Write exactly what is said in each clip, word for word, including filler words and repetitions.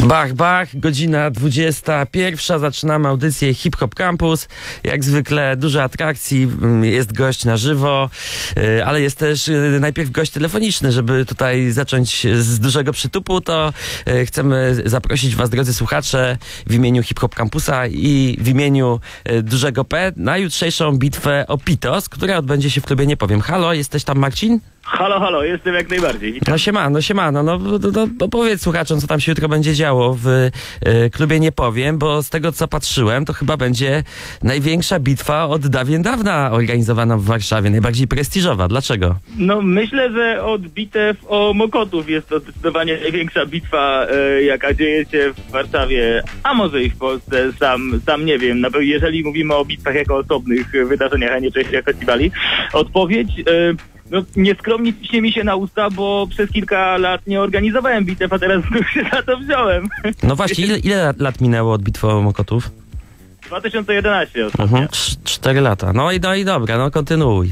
Bach, bach, godzina dwudziesta pierwsza, zaczynamy audycję Hip Hop Campus. Jak zwykle dużo atrakcji, jest gość na żywo, ale jest też najpierw gość telefoniczny. Żeby tutaj zacząć z dużego przytupu, to chcemy zaprosić was, drodzy słuchacze, w imieniu Hip Hop Campusa i w imieniu Dużego P na jutrzejszą bitwę o Pitos, która odbędzie się w klubie Nie Powiem. Halo, jesteś tam, Marcin? Halo, halo, jestem jak najbardziej. Witam. No siema, no siema, no, no, no, no, no powiedz słuchaczom, co tam się jutro będzie działo w y, klubie Nie Powiem, bo z tego, co patrzyłem, to chyba będzie największa bitwa od dawien dawna organizowana w Warszawie, najbardziej prestiżowa. Dlaczego? No myślę, że od bitew o Mokotów jest to zdecydowanie największa bitwa, e, jaka dzieje się w Warszawie, a może i w Polsce, sam, sam nie wiem. No, jeżeli mówimy o bitwach jako osobnych wydarzeniach, a nie częściach festiwali, odpowiedź... E, No nieskromnie ciśnie mi się na usta, bo przez kilka lat nie organizowałem bitew, a teraz znów się za to wziąłem. No właśnie, ile, ile lat minęło od bitwy o Mokotów? dwa tysiące jedenaście ostatnio. Mhm, cztery lata. No i, no i dobra, no kontynuuj.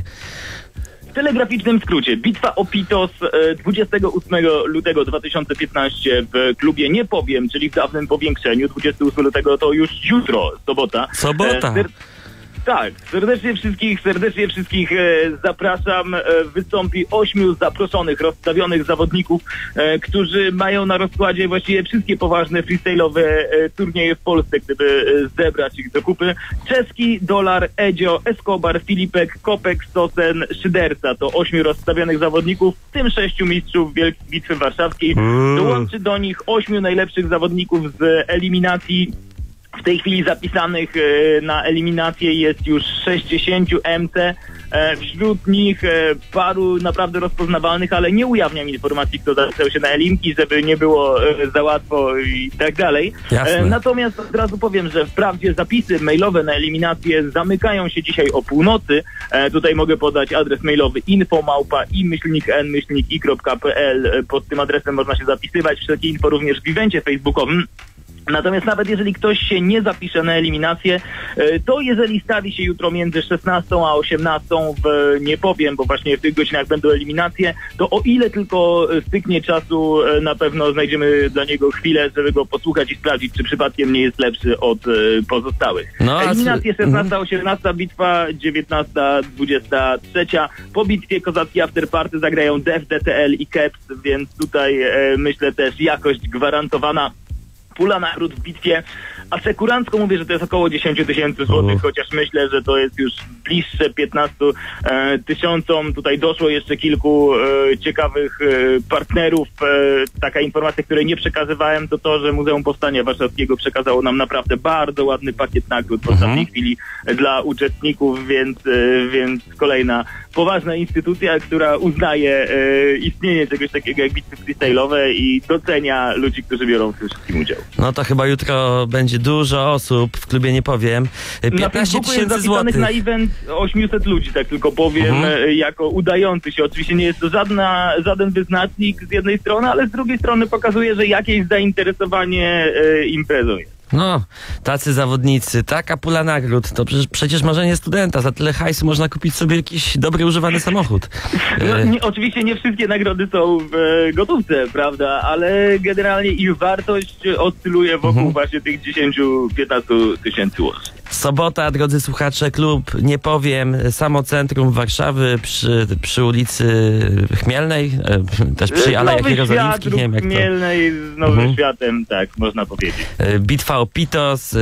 W telegraficznym skrócie, bitwa o Pitos dwudziestego ósmego lutego dwa tysiące piętnastego w klubie Nie Powiem, czyli w dawnym powiększeniu. dwudziestego ósmego lutego to już jutro, sobota. Sobota. E, Tak, serdecznie wszystkich, serdecznie wszystkich e, zapraszam. E, wystąpi ośmiu zaproszonych, rozstawionych zawodników, e, którzy mają na rozkładzie właściwie wszystkie poważne freestyle'owe e, turnieje w Polsce, gdyby e, zebrać ich do kupy. Czeski, Dolar, Edzio, Escobar, Filipek, Kopek, Sosen, Szyderca. To ośmiu rozstawionych zawodników, w tym sześciu mistrzów Wielkiej Bitwy Warszawskiej. Dołączy do nich ośmiu najlepszych zawodników z eliminacji. W tej chwili zapisanych na eliminację jest już sześćdziesięciu M C. Wśród nich paru naprawdę rozpoznawalnych, ale nie ujawniam informacji, kto zapisał się na elimki, żeby nie było za łatwo i tak dalej. Jasne. Natomiast od razu powiem, że wprawdzie zapisy mailowe na eliminację zamykają się dzisiaj o północy. Tutaj mogę podać adres mailowy info małpa i myślnik n myślnik i kropka p l. Pod tym adresem można się zapisywać. Wszelkie info również w evencie facebookowym. Natomiast nawet jeżeli ktoś się nie zapisze na eliminację, to jeżeli stawi się jutro między szesnastą a osiemnastą w Nie Powiem, bo właśnie w tych godzinach będą eliminacje, to o ile tylko styknie czasu, na pewno znajdziemy dla niego chwilę, żeby go posłuchać i sprawdzić, czy przypadkiem nie jest lepszy od pozostałych. No, Eliminacje szesnasta, osiemnasta, bitwa dziewiętnasta, dwudziesta trzecia. Po bitwie kozacki afterparty zagrają Def, D T L i Keps, więc tutaj e, myślę też jakość gwarantowana. Pula nagród w bitwie, asekurancko mówię, że to jest około dziesięć tysięcy złotych, chociaż myślę, że to jest już bliższe piętnastu e, tysiącom. Tutaj doszło jeszcze kilku e, ciekawych e, partnerów. E, taka informacja, której nie przekazywałem, to to, że Muzeum Powstania Warszawskiego przekazało nam naprawdę bardzo ładny pakiet nagród w ostatniej mhm. chwili dla uczestników, więc, e, więc kolejna poważna instytucja, która uznaje e, istnienie czegoś takiego jak bitwy freestyle'owe i docenia ludzi, którzy biorą w tym wszystkim udział. No to chyba jutro będzie dużo osób w klubie Nie Powiem. piętnaście tysięcy złotych. Na event osiemset ludzi, tak tylko powiem, mhm. jako udający się. Oczywiście nie jest to żadna, żaden wyznacznik z jednej strony, ale z drugiej strony pokazuje, że jakieś zainteresowanie e, imprezą jest. No, tacy zawodnicy, taka pula nagród, to przecież, przecież marzenie studenta. Za tyle hajsu można kupić sobie jakiś dobry, używany samochód. No, nie, oczywiście nie wszystkie nagrody są w e, gotówce, prawda, ale generalnie ich wartość oscyluje wokół mhm. właśnie tych dziesięć do piętnastu tysięcy łącznie. Sobota, drodzy słuchacze, klub Nie Powiem, samo centrum Warszawy, przy, przy ulicy Chmielnej, też przy Alejach Jerozolimskich. Nie wiem, jak Chmielnej z Nowym mhm. Światem, tak, można powiedzieć. Bitwa o Pitos,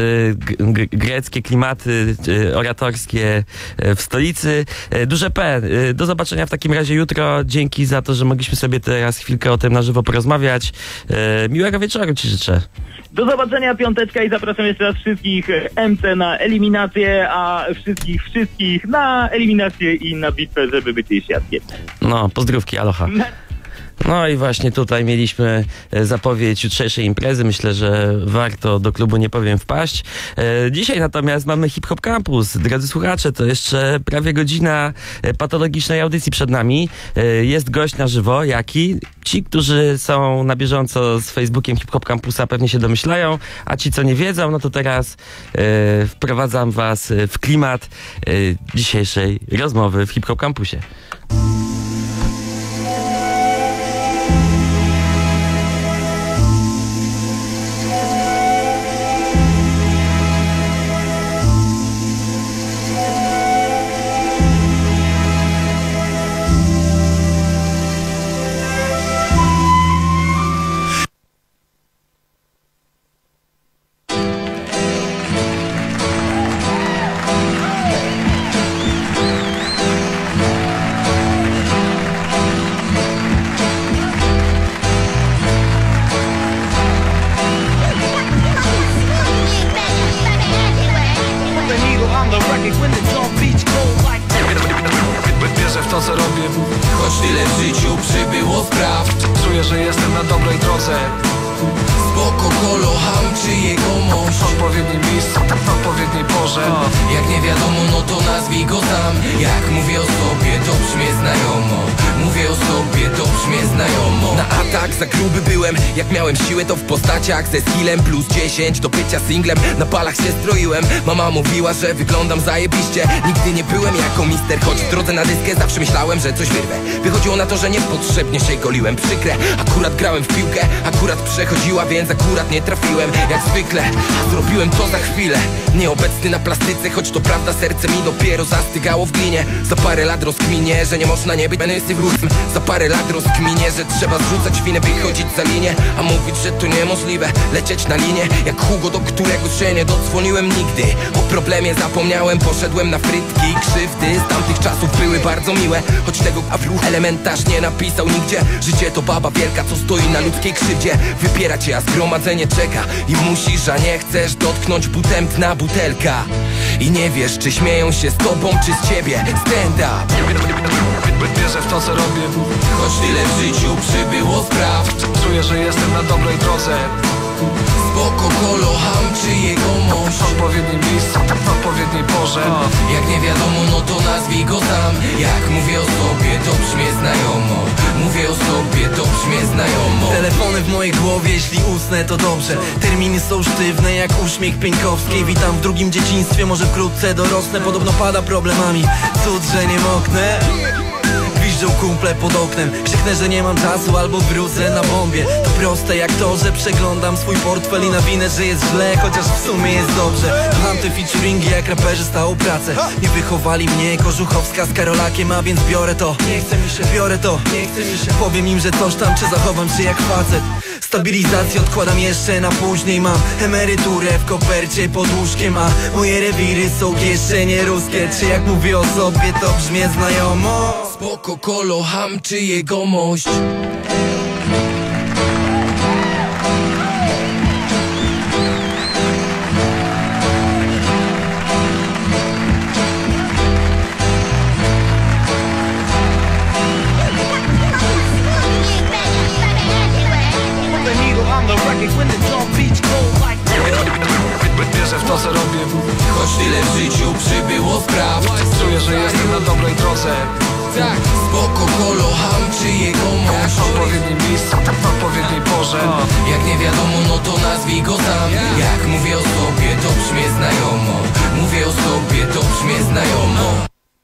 greckie klimaty oratorskie w stolicy. Duże P. Do zobaczenia w takim razie jutro. Dzięki za to, że mogliśmy sobie teraz chwilkę o tym na żywo porozmawiać. Miłego wieczoru ci życzę. Do zobaczenia, piąteczka, i zapraszam jeszcze raz wszystkich M C na eliminację, a wszystkich, wszystkich na eliminację i na bitwę, żeby być jej świadkiem. No, pozdrówki, aloha. No i właśnie tutaj mieliśmy zapowiedź jutrzejszej imprezy. Myślę, że warto do klubu Nie Powiem wpaść. Dzisiaj natomiast mamy Hip Hop Campus. Drodzy słuchacze, to jeszcze prawie godzina patologicznej audycji przed nami. Jest gość na żywo. Jaki? Ci, którzy są na bieżąco z Facebookiem Hip Hop Campusa, pewnie się domyślają, a ci, co nie wiedzą, no to teraz e, wprowadzam was w klimat e, dzisiejszej rozmowy w Hip Hop Campusie. Czuję, że jestem na dobrej drodze. Spoko, kolo, ham czy jegomość. W odpowiednim miejscu, w odpowiedniej porze. Jak nie wiadomo, no to nazwij go tam. Jak mówię o sobie, to brzmię znajomo. Mówię o sobie, to brzmię znajomo. Na atak za gruby byłem. Jak miałem siłę, to w postaciach ze skillem plus dziesięć do bycia singlem. Na palach się stroiłem. Mama mówiła, że wyglądam zajebiście. Nigdy nie byłem jako mister, choć w drodze na dyskę zawsze myślałem, że coś wyrwę. Wychodziło na to, że niepotrzebnie się goliłem. Przykre, akurat grałem w piłkę, akurat przechodziła, więc akurat nie trafiłem. Jak zwykle, a zrobiłem to za chwilę. Nieobecny na plastyce, choć to prawda, serce mi dopiero zastygało w glinie. Za parę lat rozkminię, że nie można nie być menysy w różnym. Za parę lat rozkminię, że trzeba zrzucać winę, wychodzić za linię. A mówić, że to niemożliwe, lecieć na linię. Jak Hugo, do którego się nie dodzwoniłem nigdy. O problemie zapomniałem, poszedłem na frytki. Krzywdy z tamtych czasów były bardzo miłe, choć tego w elementarz nie napisał nigdzie. Życie to baba wielka, co stoi na ludzkiej krzywdzie. Wypiera cię, a zgromadzenie czeka. I musisz, a nie chcesz dotknąć butem dna butelka. I nie wiesz, czy śmieją się z tobą, czy z ciebie. Stand up. Wierzę w to, co robię. Choć tyle w życiu przybyło spraw. Czuję, że jestem na dobrej drodze. Spoko, kolo, ham czy jegomość. W odpowiednim miejscu, w odpowiedniej porze. Jak nie wiadomo, no to nazwij go tam. Jak mówię o sobie, to brzmię znajomo. Mówię o sobie, to brzmię znajomo. Telefony w mojej głowie, jeśli usnę to dobrze. Terminy są sztywne jak uśmiech Pieńkowskiej. Witam w drugim dzieciństwie, może wkrótce dorosnę. Podobno pada problemami, cud, że nie moknę. Gwiżdżą kumple pod oknem. Krzyknę, że nie mam czasu albo wrócę na bombie. To proste jak to, że przeglądam swój portfel i nawinę, że jest źle, chociaż w sumie jest dobrze. Mam te featuringi jak raperzy stałą pracę. Nie wychowali mnie Kożuchowska z Karolakiem, a więc biorę to. Nie chce mi się, biorę to. Nie chce mi się. Powiem im, że coś tam, czy zachowam się jak facet. Stabilizację odkładam jeszcze na później. Mam emeryturę w kopercie pod łóżkiem, a moje rewiry są kieszenie ruskie. Czy jak mówię o sobie, to brzmię znajomo? Spoko, kolo, ham czy jegomość. Wierzę w to, co robię. Choć tyle w życiu przybyło spraw. Czuję, że jestem na dobrej drodze. Tak, spoko, kolo, ham czy jegomość. W odpowiednim miejscu, w odpowiedniej porze. Jak nie wiadomo, no to nazwij go tam. Jak mówię o sobie, to brzmię znajomo. Mówię o sobie, to brzmię znajomo.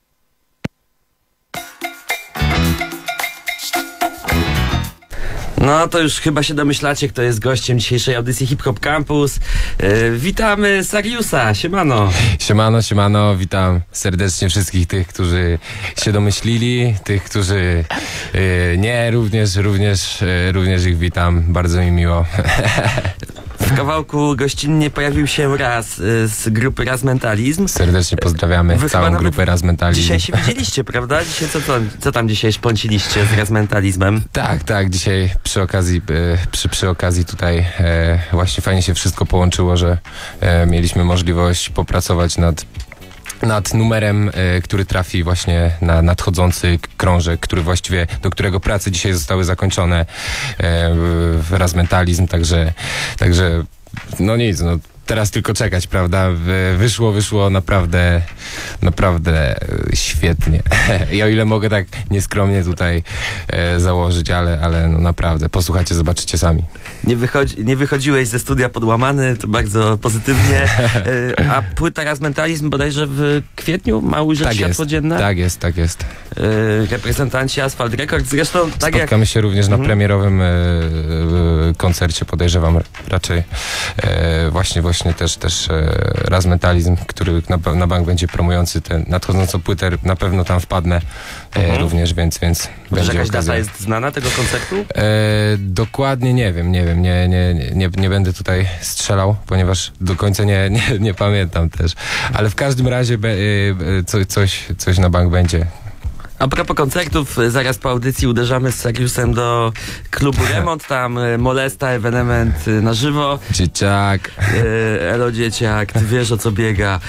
No to już chyba się domyślacie, kto jest gościem dzisiejszej audycji Hip Hop Campus. Yy, witamy Sariusa, siemano. Siemano, siemano, witam serdecznie wszystkich tych, którzy się domyślili, tych, którzy yy, nie, również, również, yy, również ich witam, bardzo mi miło. W kawałku gościnnie pojawił się Raz y, z grupy Raz Mentalizm. Serdecznie pozdrawiamy Wy całą grupę Raz Mentalizm. Dzisiaj się widzieliście, prawda? Dzisiaj co, co, co tam dzisiaj szponciliście z Raz Mentalizmem? Tak, tak, dzisiaj przy okazji, e, przy, przy okazji tutaj e, właśnie fajnie się wszystko połączyło, że e, mieliśmy możliwość popracować nad nad numerem, y, który trafi właśnie na nadchodzący krążek, który właściwie, do którego prace dzisiaj zostały zakończone, y, Raz Mentalizm, także, także no nic, no teraz tylko czekać, prawda? Wyszło, wyszło naprawdę, naprawdę świetnie. I o ile mogę tak nieskromnie tutaj e, założyć, ale, ale no naprawdę, posłuchajcie, zobaczycie sami. Nie, wychodzi, nie wychodziłeś ze studia podłamany, to bardzo pozytywnie. E, a płyta Raz Mentalizm bodajże w kwietniu ma ujrzeć tak światło jest, dzienne? Tak jest, tak jest. E, reprezentanci Asphalt Records, zresztą tak Spotkamy jak... się również na mhm. premierowym e, e, koncercie, podejrzewam raczej e, właśnie, właśnie też, też e, Raz Mentalizm, który na, na bank będzie promujący tę nadchodzącą płytę, na pewno tam wpadnę e, mhm. również, więc, więc będzie jakaś okazja. data jest znana tego koncertu? E, dokładnie nie wiem, nie wiem, nie, nie, nie, nie będę tutaj strzelał, ponieważ do końca nie, nie, nie pamiętam też, ale w każdym razie be, e, co, coś, coś na bank będzie. A propos koncertów, zaraz po audycji uderzamy z Sariusem do klubu Remont, tam Molesta, ewenement na żywo. Dzieciak. E, Elo dzieciak, ty wiesz o co biega.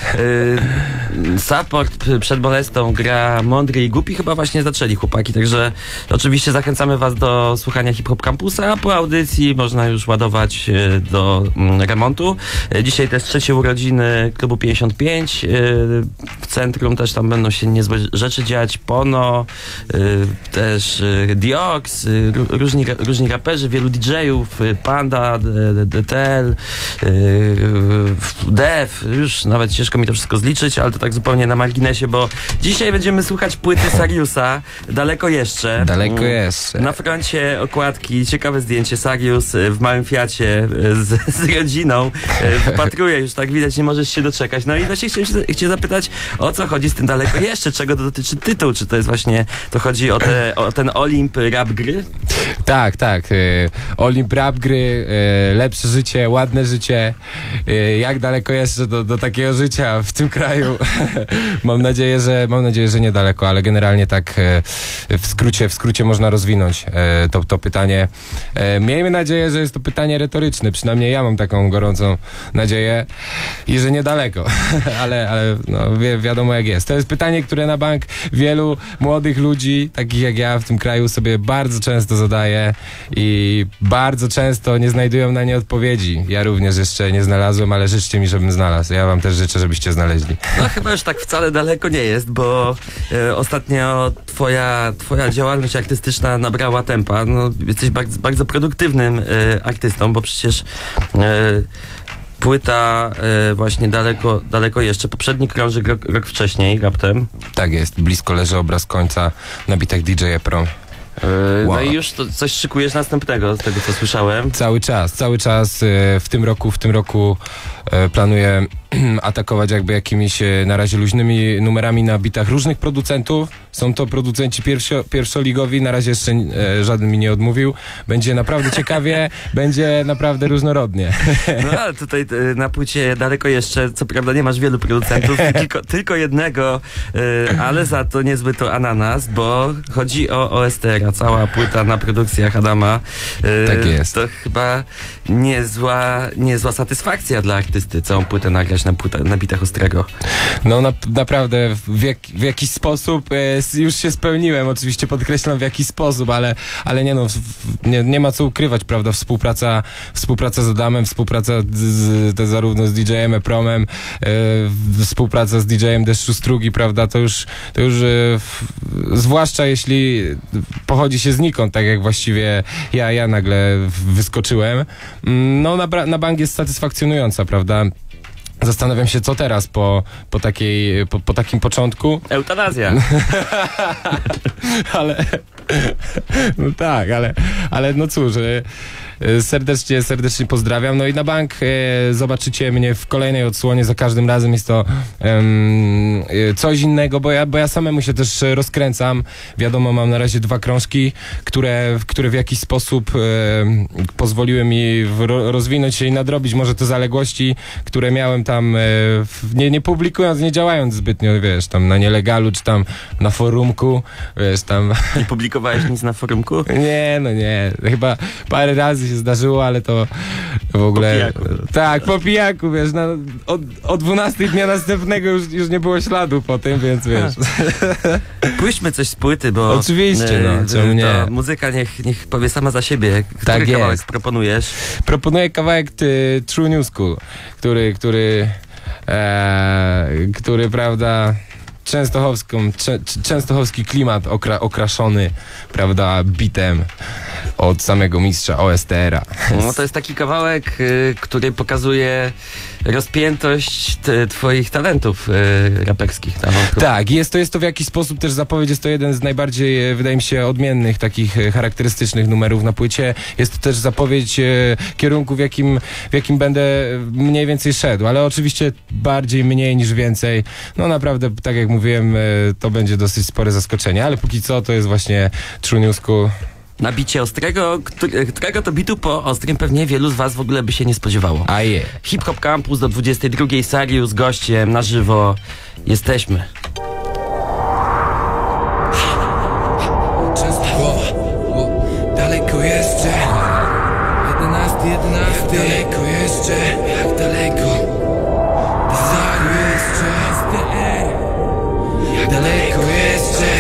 E, support przed Molestą gra Mądry i Głupi, chyba właśnie zaczęli chłopaki, także oczywiście zachęcamy was do słuchania Hip Hop Campusa, a po audycji można już ładować do mm, Remontu. E, dzisiaj też trzecie urodziny klubu pięćdziesiąt pięć. E, w centrum też tam będą się niezłe rzeczy dziać. Pono, y, też y, Diox, y, różni, różni raperzy, wielu didżejów, y, Panda, D T L, y, Dev, już nawet ciężko mi to wszystko zliczyć, ale to tak zupełnie na marginesie, bo dzisiaj będziemy słuchać płyty Sariusa, Daleko Jeszcze. Daleko jeszcze. Na froncie okładki, ciekawe zdjęcie, Sarius w małym Fiacie z, z rodziną, wypatruje już, tak widać, nie możesz się doczekać. No i właśnie chciałem się, chciałem zapytać, o co chodzi z tym Daleko Jeszcze, czego to dotyczy tytuł, czy to jest właśnie, to chodzi o, te, o ten Olimp rap gry? Tak, tak. Y, Olimp rap gry, y, lepsze życie, ładne życie. Y, jak daleko jeszcze do, do takiego życia w tym kraju? mam nadzieję, że mam nadzieję, że niedaleko, ale generalnie tak y, w skrócie, w skrócie można rozwinąć y, to, to pytanie. Y, miejmy nadzieję, że jest to pytanie retoryczne, przynajmniej ja mam taką gorącą nadzieję i że niedaleko, ale, ale no, wi wiadomo jak jest. To jest pytanie, które na bank wielu młodych ludzi, takich jak ja w tym kraju, sobie bardzo często zadaje i bardzo często nie znajdują na nie odpowiedzi. Ja również jeszcze nie znalazłem, ale życzcie mi, żebym znalazł. Ja wam też życzę, żebyście znaleźli. No chyba już tak wcale daleko nie jest, bo e, ostatnio twoja, twoja działalność artystyczna nabrała tempa. No, jesteś bardzo, bardzo produktywnym e, artystą, bo przecież e, płyta e, właśnie daleko, daleko jeszcze. Poprzedni krążyk rok, rok wcześniej, raptem. Tak jest, blisko leży obraz końca na bitach D J Pro. Yy, wow. No i już to coś szykujesz następnego, z tego co słyszałem. Cały czas, cały czas w tym roku, w tym roku planuję atakować jakby jakimiś na razie luźnymi numerami na bitach różnych producentów. Są to producenci pierwszo, pierwszoligowi, na razie jeszcze e, żaden mi nie odmówił. Będzie naprawdę ciekawie, będzie naprawdę różnorodnie. No ale tutaj e, na płycie Daleko Jeszcze, co prawda nie masz wielu producentów, tylko, tylko jednego, e, ale za to niezły to Ananas, bo chodzi o O S T R, a cała płyta na produkcjach Adama. E, tak jest. To chyba niezła, niezła satysfakcja dla artysty, całą płytę nagrać na, płyta, na bitach Ostrego. No na, naprawdę w, jak, w jakiś sposób e, już się spełniłem, oczywiście podkreślam w jakiś sposób, ale, ale nie no, w, nie, nie ma co ukrywać, prawda, współpraca, współpraca z Adamem, współpraca z, z, to zarówno z D J-em Epromem, e, współpraca z D J-em Deszczu Strugi, prawda, to już, to już e, w, zwłaszcza jeśli pochodzi się znikąd, tak jak właściwie ja, ja nagle wyskoczyłem, no na, na bank jest satysfakcjonująca, prawda. Zastanawiam się, co teraz po, po, takiej, po, po takim początku. Eutanazja. ale... No tak, ale, ale no cóż, serdecznie, serdecznie pozdrawiam. No i na bank e, zobaczycie mnie w kolejnej odsłonie. Za każdym razem jest to um, coś innego, bo ja, bo ja samemu się też rozkręcam. Wiadomo, mam na razie dwa krążki, które, które w jakiś sposób e, pozwoliły mi w, rozwinąć się i nadrobić może te zaległości, które miałem tam, e, nie, nie publikując, nie działając zbytnio, wiesz, tam na nielegalu, czy tam na forumku, wiesz, tam... Nie publikowałeś nic na forumku? Nie, no nie. Chyba parę razy się zdarzyło, ale to w ogóle... Po pijaku. Tak, po pijaku, wiesz, na, od, o dwunastej dnia następnego już, już nie było śladu po tym, więc wiesz... Puśćmy coś z płyty, bo... Oczywiście, no, czemu nie? Muzyka niech, niech powie sama za siebie. Który tak kawałek jest. proponujesz? Proponuję kawałek ty, True New School, który, który, e, który, prawda... Częstochowską, cze, częstochowski klimat okra, okraszony, prawda, bitem od samego mistrza O S T R-a. No to jest taki kawałek, y, który pokazuje rozpiętość t, twoich talentów y, raperskich. Tam. Tak, jest to, jest to w jakiś sposób też zapowiedź, jest to jeden z najbardziej, wydaje mi się, odmiennych, takich charakterystycznych numerów na płycie. Jest to też zapowiedź e, kierunku, w jakim, w jakim będę mniej więcej szedł, ale oczywiście bardziej mniej niż więcej. No naprawdę, tak jak mówiłem, e, to będzie dosyć spore zaskoczenie, ale póki co to jest właśnie True New School. Na bicie Ostrego, który, którego to bitu po Ostrym pewnie wielu z was w ogóle by się nie spodziewało. A je. Hip Hop Campus do dwudziestej drugiej, Sarius gościem na żywo. Jesteśmy. daleko jeszcze? Jedenasty, jedenasty. Jak daleko jeszcze? Jak daleko? Daleko jeszcze? Jak daleko jeszcze?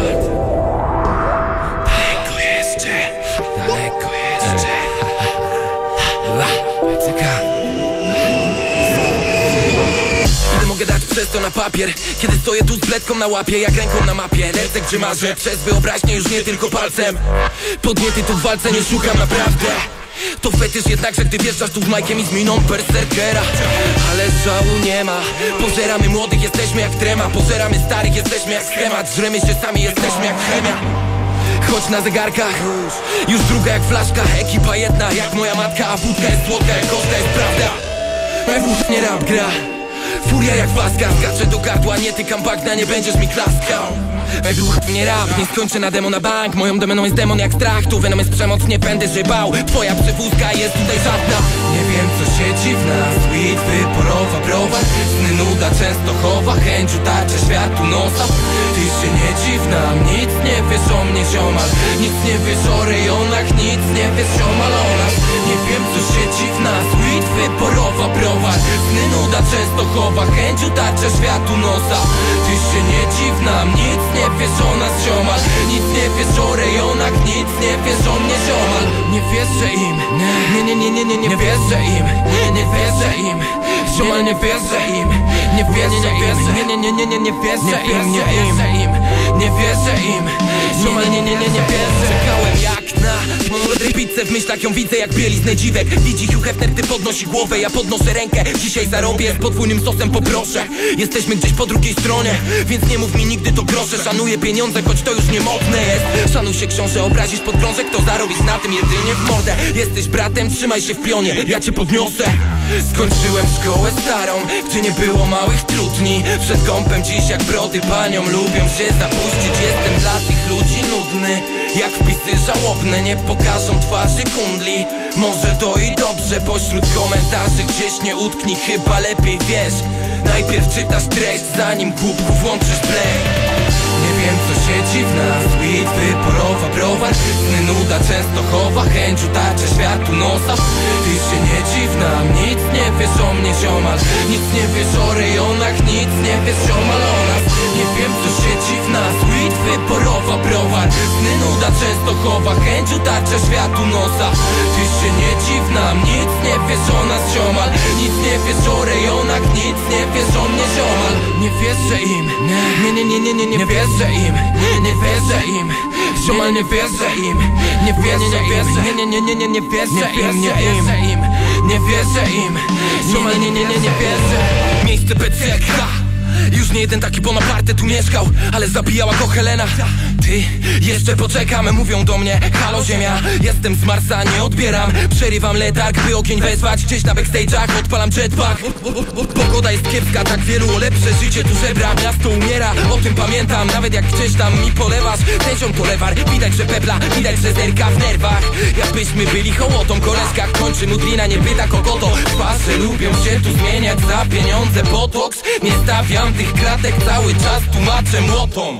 Daleko jeszcze? Daleko jeszcze? Czeka. Ile mogę dać przez to na papier? Kiedy stoję tu z bledką na łapie, jak ręką na mapie. Lecę gdzie marzę, przez wyobraźnię już nie tylko palcem. Podniety tu w walce nie szukam naprawdę. To fetysz jednakże, gdy wjeżdżasz tu z Majkiem i z miną berserkera. Ale żału nie ma. Pożeramy młodych, jesteśmy jak trema. Pożeramy starych, jesteśmy jak schemat. Żremy się sami, jesteśmy jak chemia. Choć na zegarkach już druga jak flaszka. Ekipa jedna jak moja matka. A wódka jest słodka, jak koszta jest prawda. Wód nie rap gra. Furia jak waska, skaczę do gardła, nie tykam bagna, nie będziesz mi klaskał. Według mnie rap, nie skończę na demo na bank. Moją demoną jest demon jak strach, tu venom jest przemoc, nie będę się bał. Twoja przewózka jest tutaj żadna. Nie wiem co siedzi w nas, weed, wyporowa, browar. Sny nuda często chowa, chęć utarcia światu nosa. Ty się nie dziw nam, nic nie wiesz o mnie ziomal. Nic nie wiesz o rejonach, nic nie wiesz ziomal o nas. Nie wiem co siedzi w nas, weed, wyporowa, browar. Sny nuda często chowa, chęć utarcia światu nosa. Ty się nie dziw nam, nic nie wiesz o nas ziomal. Nic nie wiesz o rejonach, nic nie wiesz o mnie ziomal. Nie wierzę im, nie, nie, nie, nie, nie, nie wierzę im. Nie wierzę im, ziomal nie wierzę im. Nie wierzę im, nie, nie, nie, nie, nie, nie wierzę im. Nie wierzę im, nie wierzę im. Ziomal nie, nie, nie, nie wierzę. Czekałem jak na monorodej pizzę, w myślach ją widzę jak bieliznę dziwek. Widzi Hugh Hefner, gdy podnosi głowę, ja podnoszę rękę. Dzisiaj zarobię, z podwójnym sosem poproszę. Jesteśmy gdzieś po drugiej stronie, więc nie mów mi nigdy to grosze. Szanuję pieniądze, choć to już niemodne jest. Szanuj się książę, obrazisz pod krążek, to zarobisz na tym jedynie w mordę. Jesteś bratem, trzymaj się w pionie, ja cię podniosę. Skończyłem szkołę starą, gdzie nie było małych trudni. Przed kąpem dziś jak brody panią lubią się zapuścić. Jestem dla tych ludzi nudny, jak wpisy żałobne. Nie pokażą twarzy kundli, może to i dobrze. Pośród komentarzy gdzieś nie utknij, chyba lepiej wiesz. Najpierw czytasz treść, zanim głupku włączysz play. Nie wiem co siedzi w nas, weed, wyporowa, browar. Sny nuda często chowa, chęć utarcia światu nosa. Ty się nie dziw nam, nic nie wiesz o mnie ziomal. Nic nie wiesz o rejonach, nic nie wiesz ziomal o nas. Nie wiem co siedzi w nas, weed, wyporowa, browar. Sny nuda często chowa, chęć utarcia światu nosa. Ty się nie dziw nam, nic nie wiesz o nas ziomal. Nic nie wiesz o rejonach, nic nie wiesz o mnie ziomal. Nie wierzę im, nie, nie, nie, nie, nie, nie wierzę im. Nie wierzę im, ziomal nie wierzę im. Nie wierzę im, nie, nie, nie, nie, nie, nie wierzę im. Nie wierzę im, nie wierzę im. Ziomal nie, nie, nie, nie wierzę. Miejsce P C K. Już nie jeden taki Bonaparte tu mieszkał, ale zabijała go Helena. Ty, jeszcze poczekamy, mówią do mnie halo ziemia, jestem z Marsa, nie odbieram. Przerywam letarg, by ogień wezwać. Gdzieś na backstage'ach odpalam jetpack. Pogoda jest kiepska, tak wielu o lepsze życie tu żebra. Miasto umiera, o tym pamiętam. Nawet jak gdzieś tam mi polewasz tęcią polewar. Widać, że pepla, widać, że zerka w nerwach. Jakbyśmy byli hołotą, koleżka kończy mudlina, nie pyta kogo to. Twarze lubią się tu zmieniać za pieniądze, botoks. Nie stawiam tych kratek, cały czas tłumaczę młotom.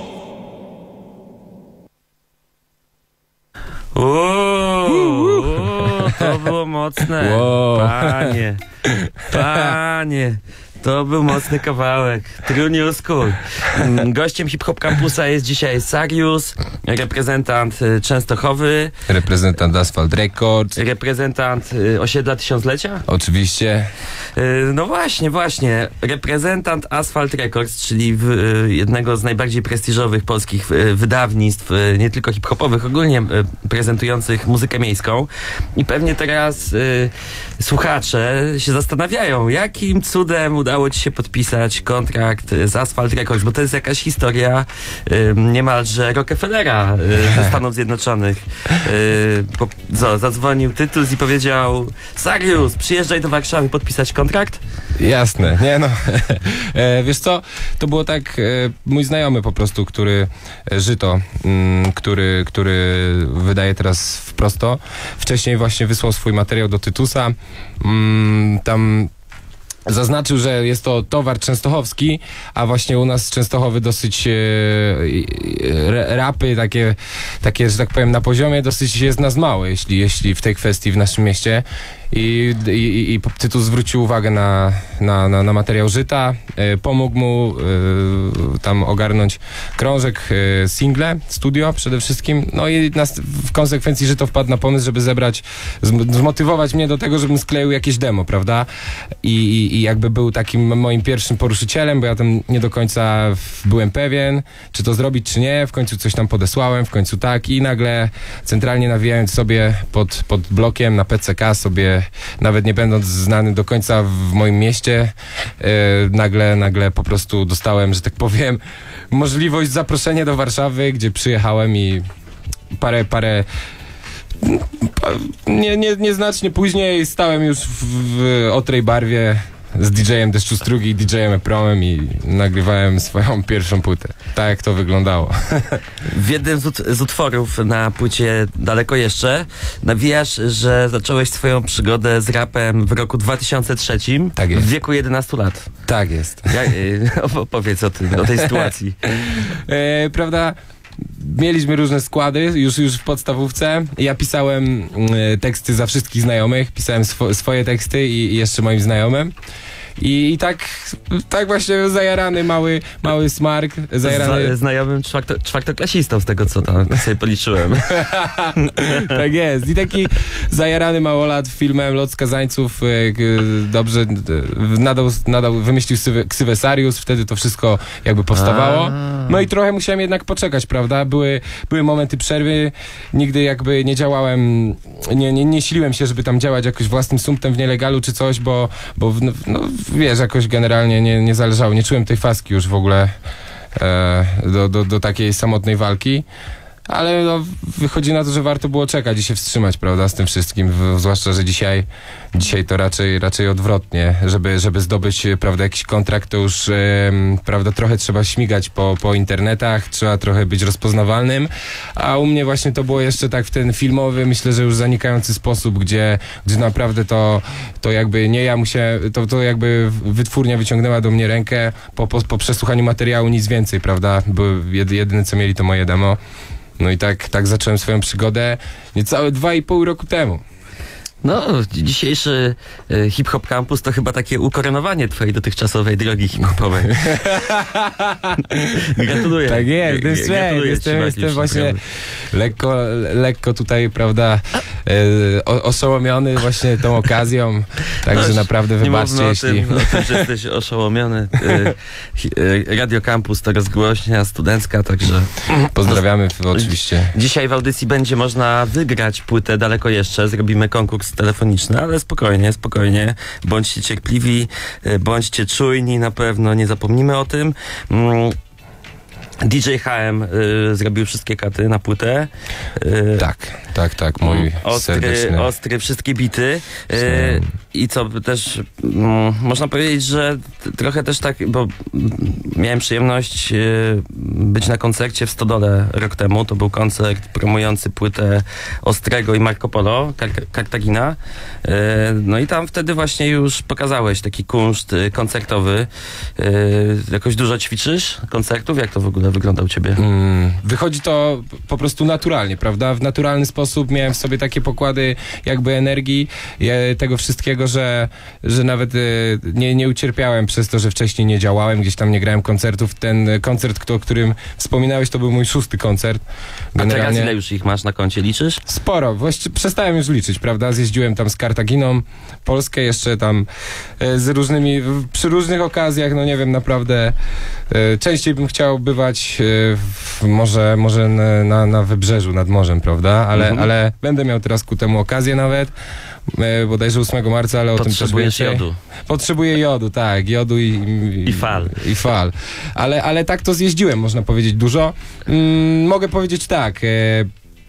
Uuu, to było mocne. Wow. Panie, panie. To był mocny kawałek. True New School. Gościem Hip Hop Campusa jest dzisiaj Sarius, reprezentant Częstochowy. Reprezentant Asphalt Records. Reprezentant osiedla Tysiąclecia? Oczywiście. No właśnie, właśnie. Reprezentant Asphalt Records, czyli jednego z najbardziej prestiżowych polskich wydawnictw, nie tylko hip-hopowych, ogólnie prezentujących muzykę miejską. I pewnie teraz y, słuchacze się zastanawiają, jakim cudem udało ci się podpisać kontrakt z Asphalt Records, bo to jest jakaś historia y, niemalże Rockefellera y, ze Stanów Zjednoczonych. Y, po, co, zadzwonił Tytus i powiedział: Sarius, przyjeżdżaj do Warszawy podpisać kontrakt? Jasne, nie no. e, wiesz co, to było tak, e, mój znajomy po prostu, który e, Żyto, m, który, który wydaje teraz wprosto, wcześniej właśnie wysłał swój materiał do Tytusa. M, tam zaznaczył, że jest to towar częstochowski, a właśnie u nas z Częstochowy dosyć e, e, rapy takie, takie, że tak powiem, na poziomie dosyć jest nas mało, jeśli, jeśli w tej kwestii w naszym mieście. I, i, i tytuł zwrócił uwagę na, na, na, na materiał Żyta, e, pomógł mu e, tam ogarnąć krążek, e, single, studio przede wszystkim, no i nas, w konsekwencji Żyto wpadł na pomysł, żeby zebrać, zmotywować mnie do tego, żebym skleił jakieś demo, prawda? I, i, i jakby był takim moim pierwszym poruszycielem, bo ja tam nie do końca byłem pewien, czy to zrobić, czy nie, w końcu coś tam podesłałem, w końcu tak i nagle centralnie nawijając sobie pod, pod blokiem na P C K sobie, nawet nie będąc znany do końca w moim mieście, yy, nagle, nagle po prostu dostałem, że tak powiem, możliwość zaproszenia do Warszawy, gdzie przyjechałem i parę, parę nie, nie, nieznacznie później stałem już w, w Otrej Barwie z D J-em Deszczu Strugi i D J-em Epromem i nagrywałem swoją pierwszą płytę. Tak jak to wyglądało. W jednym z, ut- z utworów na płycie Daleko Jeszcze nawijasz, że zacząłeś swoją przygodę z rapem w roku dwa tysiące trzecim, tak jest. W wieku jedenastu lat. Tak jest. Jak, opowiedz o tym, o tej sytuacji. e, prawda? Mieliśmy różne składy już, już w podstawówce. Ja pisałem e, teksty za wszystkich znajomych, pisałem swo- swoje teksty i, i jeszcze moim znajomym. I, i tak, tak właśnie zajarany mały, mały smark. Zajarany... Z znajomym czwarto, czwartoklasistą, z tego co tam sobie policzyłem. Tak jest. I taki zajarany małolat filmem Lot Skazańców e, dobrze e, nadał, nadał, wymyślił Ksywesarius, wtedy to wszystko jakby powstawało. No i trochę musiałem jednak poczekać, prawda? Były, były momenty przerwy, nigdy jakby nie działałem, nie, nie, nie siliłem się, żeby tam działać jakoś własnym sumptem w nielegalu czy coś, bo, bo no, no, wiesz, jakoś generalnie nie, nie zależało, nie czułem tej faski już w ogóle e, do, do, do takiej samotnej walki. Ale no, wychodzi na to, że warto było czekać i się wstrzymać, prawda, z tym wszystkim, w, zwłaszcza, że dzisiaj, dzisiaj to raczej, raczej odwrotnie, żeby, żeby zdobyć, prawda, jakiś kontrakt, to już, e, prawda, trochę trzeba śmigać po, po internetach, trzeba trochę być rozpoznawalnym, a u mnie właśnie to było jeszcze tak w ten filmowy, myślę, że już zanikający sposób, gdzie, gdzie naprawdę to, to jakby nie ja musiałem, to, to jakby wytwórnia wyciągnęła do mnie rękę po, po, po przesłuchaniu materiału, nic więcej, prawda, były jedyne, co mieli, to moje demo. No i tak, tak zacząłem swoją przygodę niecałe dwa i pół roku temu. No, dzisiejszy y, Hip Hop Campus to chyba takie ukoronowanie twojej dotychczasowej drogi hip-hopowej. Gratuluję. Tak jest, G- jestem, gratuluję jestem, ci, jestem właśnie naprawdę. lekko, lekko tutaj, prawda, e, o, oszołomiony właśnie tą okazją, także No, naprawdę wybaczcie, nie jeśli... o tym, o tym, że jesteś oszołomiony. Y, y, Radio Campus to rozgłośnia studencka, także... Pozdrawiamy w, oczywiście. Dzisiaj w audycji będzie można wygrać płytę Daleko Jeszcze. Zrobimy konkurs telefoniczny, ale spokojnie, spokojnie. Bądźcie cierpliwi, y, bądźcie czujni, na pewno nie zapomnimy o tym. Mm. D J H M y, zrobił wszystkie katy na płytę. Y, Tak, tak, tak, mój ostry, serdeczny... ostry, wszystkie bity. Y, I co też mm, można powiedzieć, że t- trochę też tak, bo mm, miałem przyjemność y, być na koncercie w Stodole rok temu. To był koncert promujący płytę Ostrego i Marco Polo, Kar- Kartagina. Y, no i tam wtedy właśnie już pokazałeś taki kunszt y, koncertowy. Y, jakoś dużo ćwiczysz koncertów? Jak to w ogóle wygląda u ciebie? Mm, wychodzi to po prostu naturalnie, prawda? W naturalny sposób miałem w sobie takie pokłady jakby energii, e, tego wszystkiego, że, że nawet e, nie, nie ucierpiałem przez to, że wcześniej nie działałem, gdzieś tam nie grałem koncertów. Ten koncert, kto, o którym wspominałeś, to był mój szósty koncert. A teraz ile już ich masz na koncie? Liczysz? Sporo, właściwie przestałem już liczyć, prawda? Zjeździłem tam z Kartaginą, Polskę jeszcze tam e, z różnymi, w, przy różnych okazjach, no nie wiem, naprawdę e, częściej bym chciał bywać e, w, może, może na, na wybrzeżu, nad morzem, prawda? Ale, Mhm. ale będę miał teraz ku temu okazję nawet, e, bodajże ósmego marca, ale o tym też Potrzebujesz więcej. jodu. Potrzebuję jodu, tak, jodu i, i, I fal. I fal. Ale, ale tak to zjeździłem, można powiedzieć, dużo. Mm, mogę powiedzieć tak, e,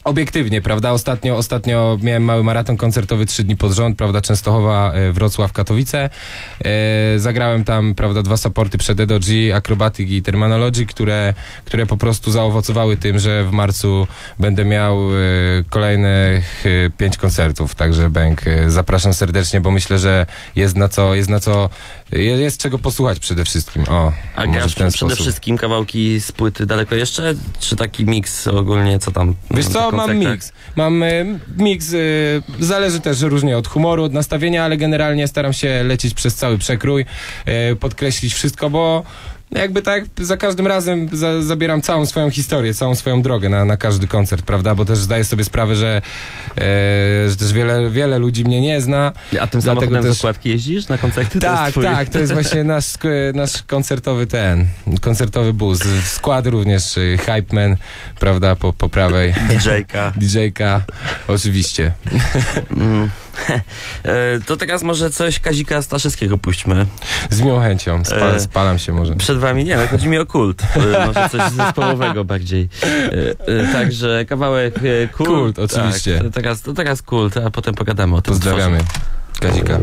obiektywnie, prawda? Ostatnio, ostatnio miałem mały maraton koncertowy trzy dni pod rząd, prawda? Częstochowa, e, Wrocław, Katowice. E, zagrałem tam, prawda, dwa supporty przed E D O G, Acrobatic i Terminology, które, które po prostu zaowocowały tym, że w marcu będę miał e, kolejnych e, pięć koncertów. Także Bęk, e, zapraszam serdecznie, bo myślę, że jest na co, jest na co, jest, jest czego posłuchać przede wszystkim. O, A może grasz w ten przede sposób. wszystkim kawałki z płyty daleko jeszcze? Czy taki miks ogólnie, co tam? Wiesz na co, tych mam koncertach? miks. Mam y, miks, y, zależy też różnie od humoru, od nastawienia, ale generalnie staram się lecieć przez cały przekrój, y, podkreślić wszystko, bo jakby tak za każdym razem za, zabieram całą swoją historię, całą swoją drogę na, na każdy koncert, prawda? Bo też zdaję sobie sprawę, że, e, że też wiele, wiele ludzi mnie nie zna. A tym samochodem też... z okładki jeździsz na koncerty? To Tak, jest tak, to jest właśnie nasz, nasz koncertowy ten, koncertowy bus. Skład również, y, Hype Man, prawda, po, po prawej. D J-ka. D J-ka, oczywiście. Mm. To teraz może coś Kazika Staszewskiego puśćmy. Z miłą chęcią, Spal, spalam się może. Przed wami nie, chodzi mi o kult. Może coś zespołowego bardziej. Także kawałek kult. Kult, oczywiście. Tak, to teraz, to teraz kult, a potem pogadamy o tym. Pozdrawiamy Kazika.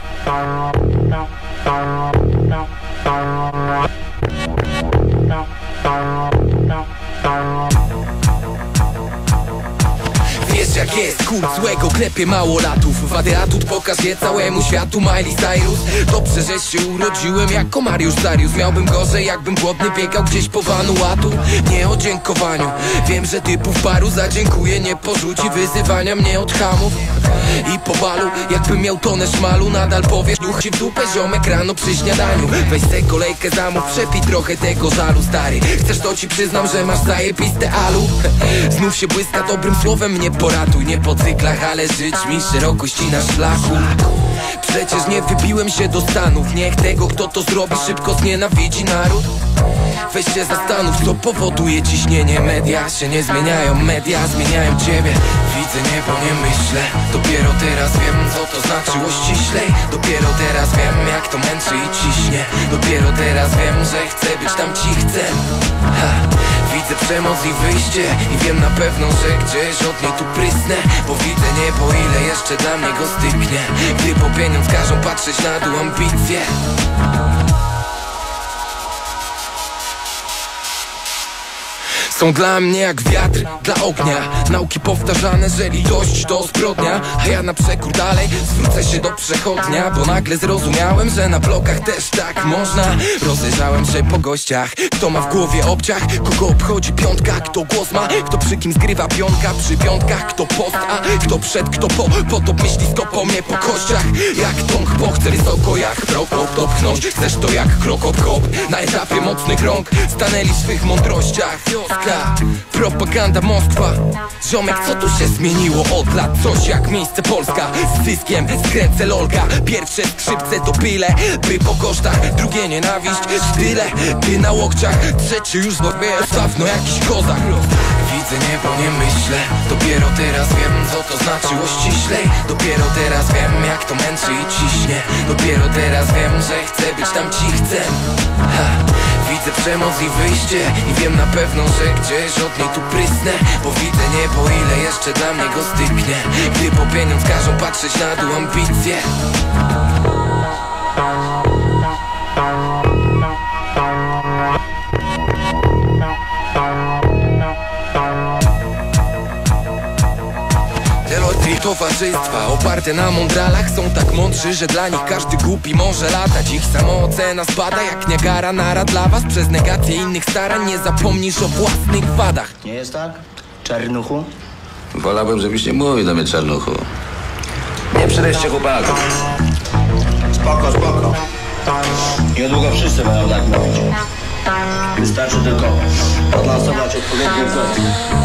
Wiesz jak jest, kult złego klepie mało latów. Wady atut pokaż je całemu światu. Miley Cyrus. Dobrze, że się urodziłem jako Mariusz Darius. Miałbym gorzej, jakbym głodny biegał gdzieś po Vanuatu. Nie o dziękowaniu. Wiem, że typów paru zadziękuję, nie porzuci wyzywania mnie od chamów. I po balu, jakbym miał tonę szmalu, nadal powiesz, duch ci w dupę ziomek rano przy śniadaniu. Weź tę kolejkę zamów, przepij trochę tego żalu, stary. Chcesz, to ci przyznam, że masz zajebiste alu. Znów się błyska dobrym słowem, mnie poratuj. Nie po cyklach, ale życz mi szerokości na szlaku. Przecież nie wybiłem się do Stanów. Niech tego, kto to zrobi, szybko znienawidzi naród. Weź się zastanów, co powoduje ciśnienie. Media się nie zmieniają, media zmieniają ciebie. Widzę niebo, nie myślę. Dopiero teraz wiem, co to znaczyło ściślej. Dopiero teraz wiem, jak to męczy i ciśnie. Dopiero teraz wiem, że chcę być tam, ci chcę. Ha. Widzę przemoc i wyjście i wiem na pewno, że gdzieś od niej tu prysnę. Bo widzę niebo, ile jeszcze dla mnie go styknie. Gdy po pieniądz każą patrzeć na dół ambicje. Są dla mnie jak wiatr, dla ognia. Nauki powtarzane, że litość to zbrodnia. A ja na przekór dalej zwrócę się do przechodnia. Bo nagle zrozumiałem, że na blokach też tak można. Rozejrzałem się po gościach. Kto ma w głowie obciach, kogo obchodzi piątka. Kto głos ma, kto przy kim zgrywa pionka. Przy piątkach, kto post, a kto przed, kto po. Potop myśli stopą mnie po kościach. Jak tąk pochce wysoko jak prokop. Dopchnąć chcesz to jak krokop hop. Na etapie mocnych rąk stanęli w swych mądrościach. Propaganda Moskwa. Ziomek, co tu się zmieniło od lat? Coś jak miejsce Polska. Z zyskiem skręcę lolka. Pierwsze skrzypce to byle, by po kosztach. Drugie nienawiść, tyle, ty na łokciach. Trzecie już złowie, dawno jakiś kozak. Widzę niebo, nie myślę. Dopiero teraz wiem, co to znaczyło ściślej. Dopiero teraz wiem, jak to męczy i ciśnie. Dopiero teraz wiem, że chcę być tam, ci chcę. Ha. Widzę przemoc i wyjście i wiem na pewno, że gdzieś od niej tu prysnę. Bo widzę niebo, ile jeszcze dla mnie go styknie. Gdy po pieniądz każą patrzeć na dół ambicje. Towarzystwa oparte na mądralach są tak mądrzy, że dla nich każdy głupi może latać. Ich samoocena spada jak Niagara. Nara dla was przez negację innych starań. Nie zapomnisz o własnych wadach. Nie jest tak? Czarnuchu? Wolałbym, żebyś nie mówił do mnie czarnuchu. Nie przeleście chłopaków. Spoko, spoko. Niedługo wszyscy będą tak mówić. Wystarczy tylko odlansować odpowiednie wzorki.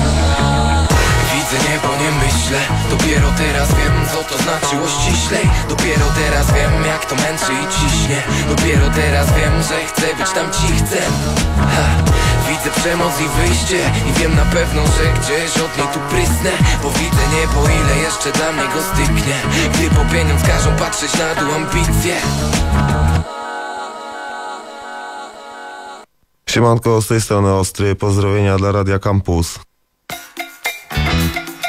Widzę niebo, nie myślę. Dopiero teraz wiem, co to znaczyło ściślej. Dopiero teraz wiem, jak to męczy i ciśnie. Dopiero teraz wiem, że chcę być tam, ci chcę. Ha. Widzę przemoc i wyjście i wiem na pewno, że gdzieś od niej tu prysnę. Bo widzę niebo, ile jeszcze dla mnie go styknie. Gdy po pieniądz każą patrzeć na dół ambicje. Siemanko, z tej strony Ostry, pozdrowienia dla Radia Campus.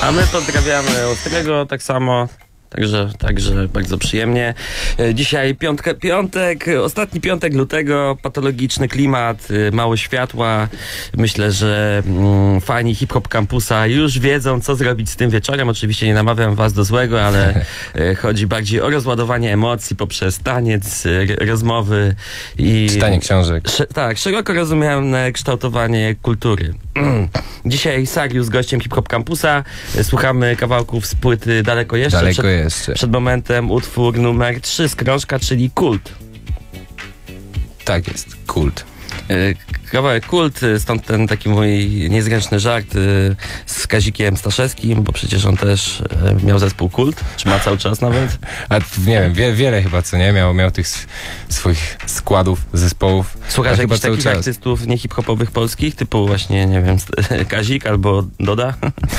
A my pozdrawiamy Ostrego tak samo. Także, także bardzo przyjemnie. Dzisiaj piątka, piątek, ostatni piątek lutego, patologiczny klimat, mało światła. Myślę, że mm, fani Hip-Hop Campusa już wiedzą, co zrobić z tym wieczorem. Oczywiście nie namawiam was do złego, ale chodzi bardziej o rozładowanie emocji poprzez taniec, rozmowy i... Czytanie książek. Sz, tak, szeroko rozumiane kształtowanie kultury. Dzisiaj Sarius gościem Hip-Hop Campusa. Słuchamy kawałków z płyty Daleko Jeszcze. Daleko przed, jeszcze. Przed momentem utwór numer trzy z krążka, czyli Kult. Tak jest, Kult. Kawałek Kult, stąd ten taki mój niezręczny żart z Kazikiem Staszewskim, bo przecież on też miał zespół Kult, czy ma cały czas nawet. A nie wiem, wie, wiele chyba, co nie? Miał, miał tych swoich składów, zespołów. Słuchasz jakichś takich czas. artystów nie hip-hopowych polskich, typu właśnie, nie wiem, Kazik albo Doda?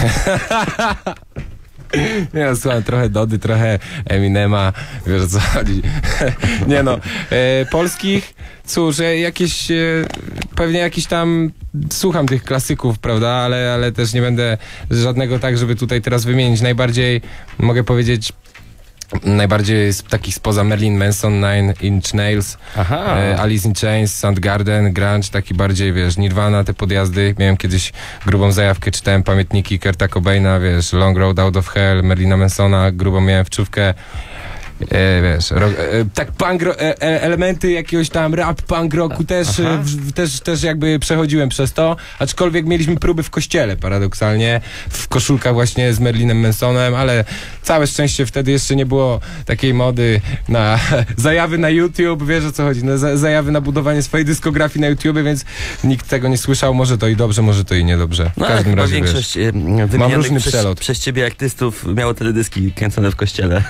Nie, słucham, trochę Dody, trochę Eminema, wiesz o co chodzi. Nie no, e, polskich, cóż, jakieś, e, pewnie jakiś tam, słucham tych klasyków, prawda, ale, ale też nie będę żadnego tak, żeby tutaj teraz wymienić. Najbardziej, mogę powiedzieć, najbardziej z takich spoza Marilyn Manson, Nine Inch Nails, e, Alice in Chains, Soundgarden, grunge, taki bardziej, wiesz, Nirvana, te podjazdy. Miałem kiedyś grubą zajawkę, czytałem pamiętniki Kurta Cobaina, wiesz, Long Road Out of Hell, Marilina Mansona, grubą miałem wczówkę. E, wiesz, ro, e, tak punk, ro, e, elementy jakiegoś tam rap, punk rocku też, e, w, też, też jakby przechodziłem przez to, aczkolwiek mieliśmy próby w kościele paradoksalnie, w koszulkach właśnie z Marylinem Mansonem, ale całe szczęście wtedy jeszcze nie było takiej mody na zajawy na YouTube, wiesz o co chodzi, na za, zajawy na budowanie swojej dyskografii na YouTube, więc nikt tego nie słyszał, może to i dobrze, może to i niedobrze. W no, każdym razie, większość wiesz, mam różny przez, przelot. przez ciebie artystów miało teledyski kręcone w kościele.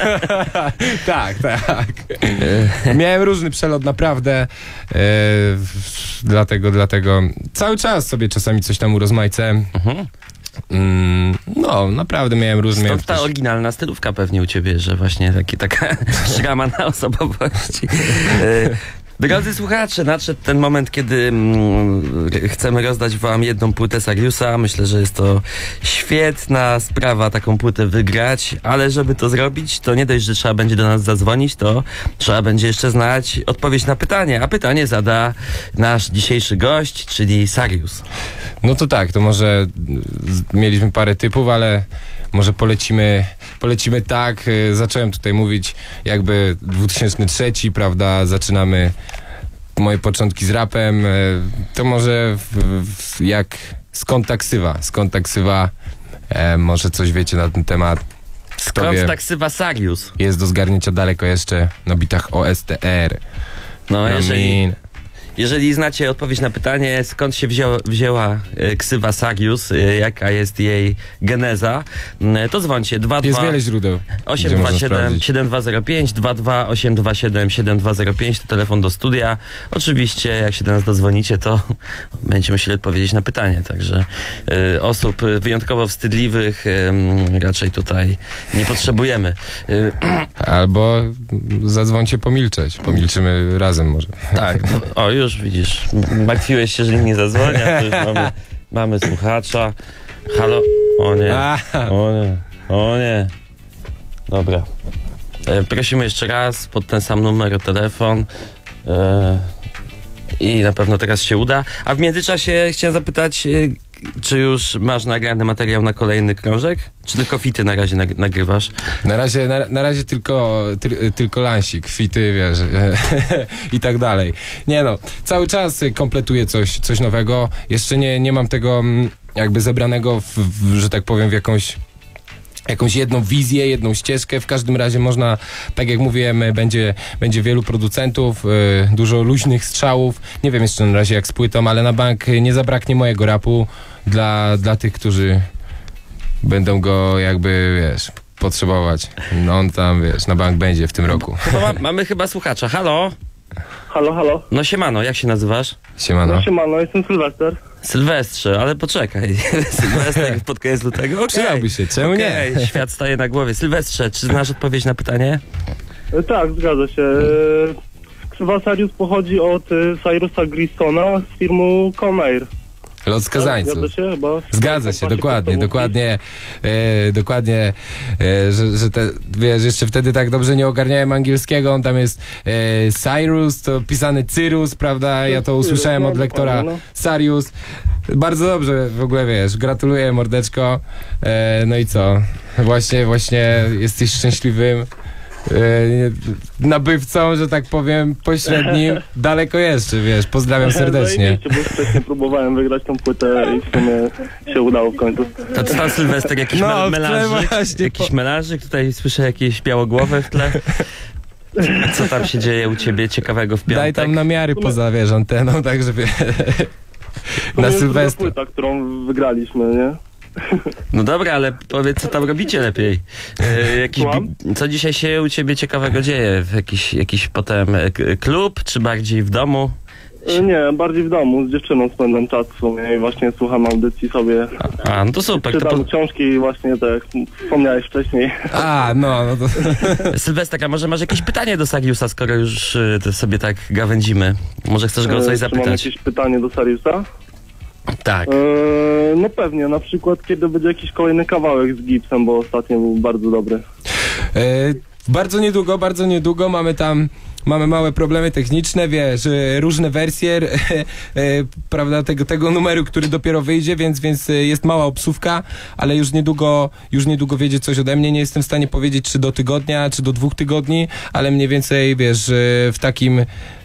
Tak, tak. Miałem różny przelot, naprawdę. E, dlatego, dlatego cały czas sobie czasami coś tam urozmaicę. Mhm. Mm, no, naprawdę miałem różne... Stąd ta oryginalna stylówka pewnie u ciebie, że właśnie taki, taka szrama na osobowości. Drodzy słuchacze, nadszedł ten moment, kiedy mm, chcemy rozdać wam jedną płytę Sariusa. Myślę, że jest to świetna sprawa taką płytę wygrać, ale żeby to zrobić, to nie dość, że trzeba będzie do nas zadzwonić, to trzeba będzie jeszcze znać odpowiedź na pytanie, a pytanie zada nasz dzisiejszy gość, czyli Sarius. No to tak, to może mieliśmy parę typów, ale może polecimy, polecimy tak, zacząłem tutaj mówić jakby dwa tysiące trzeci, prawda, zaczynamy moje początki z rapem, to może w, w, jak skąd ta ksywa, skąd ta ksywa, e, może coś wiecie na ten temat. Skąd ta ksywa Sarius? Jest do zgarnięcia daleko jeszcze na bitach O S T R. No, jeżeli... Jeżeli znacie odpowiedź na pytanie, skąd się wzięła, wzięła ksywa Sarius, jaka jest jej geneza, to dzwońcie dwa dwa jest wiele źródeł, osiem dwa siedem siedem dwa zero pięć, dwa dwa osiem dwa siedem siedem dwa zero pięć, to telefon do studia. Oczywiście jak się do nas dodzwonicie, to będziemy musieli odpowiedzieć na pytanie, także y, osób wyjątkowo wstydliwych y, raczej tutaj nie potrzebujemy. Y, Albo zadzwońcie pomilczeć, pomilczymy razem może. Tak, to, o już widzisz, martwiłeś się, że nikt nie zadzwoni, a to już mamy, mamy słuchacza. Halo? O nie, o nie, o nie. Dobra. E, prosimy jeszcze raz pod ten sam numer o telefon. E, I na pewno teraz się uda. A w międzyczasie chciałem zapytać, e, czy już masz nagrany materiał na kolejny krążek? Czy tylko fity na razie nag- nagrywasz? Na razie, na, na razie tylko, ty, tylko lansik, fity, wiesz, i tak dalej. Nie no, cały czas kompletuję coś, coś nowego. Jeszcze nie, nie mam tego jakby zebranego, w, w, że tak powiem, w jakąś jakąś jedną wizję, jedną ścieżkę. W każdym razie można, tak jak mówiłem, będzie, będzie wielu producentów, yy, dużo luźnych strzałów. Nie wiem jeszcze na razie jak z płytą, ale na bank nie zabraknie mojego rapu dla, dla tych, którzy będą go jakby, wiesz, potrzebować. No on tam, wiesz, na bank będzie w tym roku. Chyba ma, mamy chyba słuchacza. Halo? Halo, halo. No siemano, jak się nazywasz? Siemano. No siemano, jestem Sylwester. Sylwestrze, ale poczekaj. Sylwester pod koniec lutego? Okay. Przydałby się, czemu okay. nie? Świat staje na głowie. Sylwestrze, czy znasz odpowiedź na pytanie? E, tak, zgadza się. E, ksywa Sarius pochodzi od e, Cyrusa Grissona z firmy Comair. Lot skazańców. Zgadza się, bo... Zgadza się, dokładnie, dokładnie, e, dokładnie, e, że, że te, wiesz, jeszcze wtedy tak dobrze nie ogarniałem angielskiego, on tam jest e, Cyrus, to pisany Cyrus, prawda, ja to usłyszałem od lektora Sarius. Bardzo dobrze, w ogóle wiesz, gratuluję mordeczko, e, no i co, właśnie, właśnie jesteś szczęśliwym Yy, nabywcą, że tak powiem, pośrednim, daleko jeszcze, wiesz, pozdrawiam serdecznie. Bo wcześniej próbowałem wygrać tą płytę i w sumie się udało w końcu. To co, Sylwester, jakiś no, me melanżyk? Właśnie, jakiś po... melanżyk? Tutaj słyszę jakieś białogłowe w tle. Co tam się dzieje u ciebie ciekawego w piątek? Daj tam namiary poza, wiesz, anteną, tak żeby... To na jest Sylwestra. płyta, którą wygraliśmy, nie? No dobra, ale powiedz, co tam robicie lepiej. E, jakiś, co dzisiaj się u ciebie ciekawego dzieje? Jakiś, jakiś potem klub, czy bardziej w domu? Nie, bardziej w domu, z dziewczyną spędzam czas w sumie i właśnie słucham audycji sobie. A, a no to super. Czytam to po... książki właśnie, tak jak wspomniałeś wcześniej. A, no, no to... Sylwester, a może masz jakieś pytanie do Sariusa, skoro już y, sobie tak gawędzimy? Może chcesz go o coś zapytać? Czy mam jakieś pytanie do Sariusa? Tak. Eee, no pewnie, na przykład kiedy będzie jakiś kolejny kawałek z Gipsem, bo ostatnio był bardzo dobry. E, bardzo niedługo, bardzo niedługo mamy tam, mamy małe problemy techniczne, wiesz, różne wersje, e, e, prawda, tego, tego numeru, który dopiero wyjdzie, więc, więc jest mała obsówka, ale już niedługo, już niedługo wiedzie coś ode mnie. Nie jestem w stanie powiedzieć, czy do tygodnia, czy do dwóch tygodni, ale mniej więcej, wiesz, w takim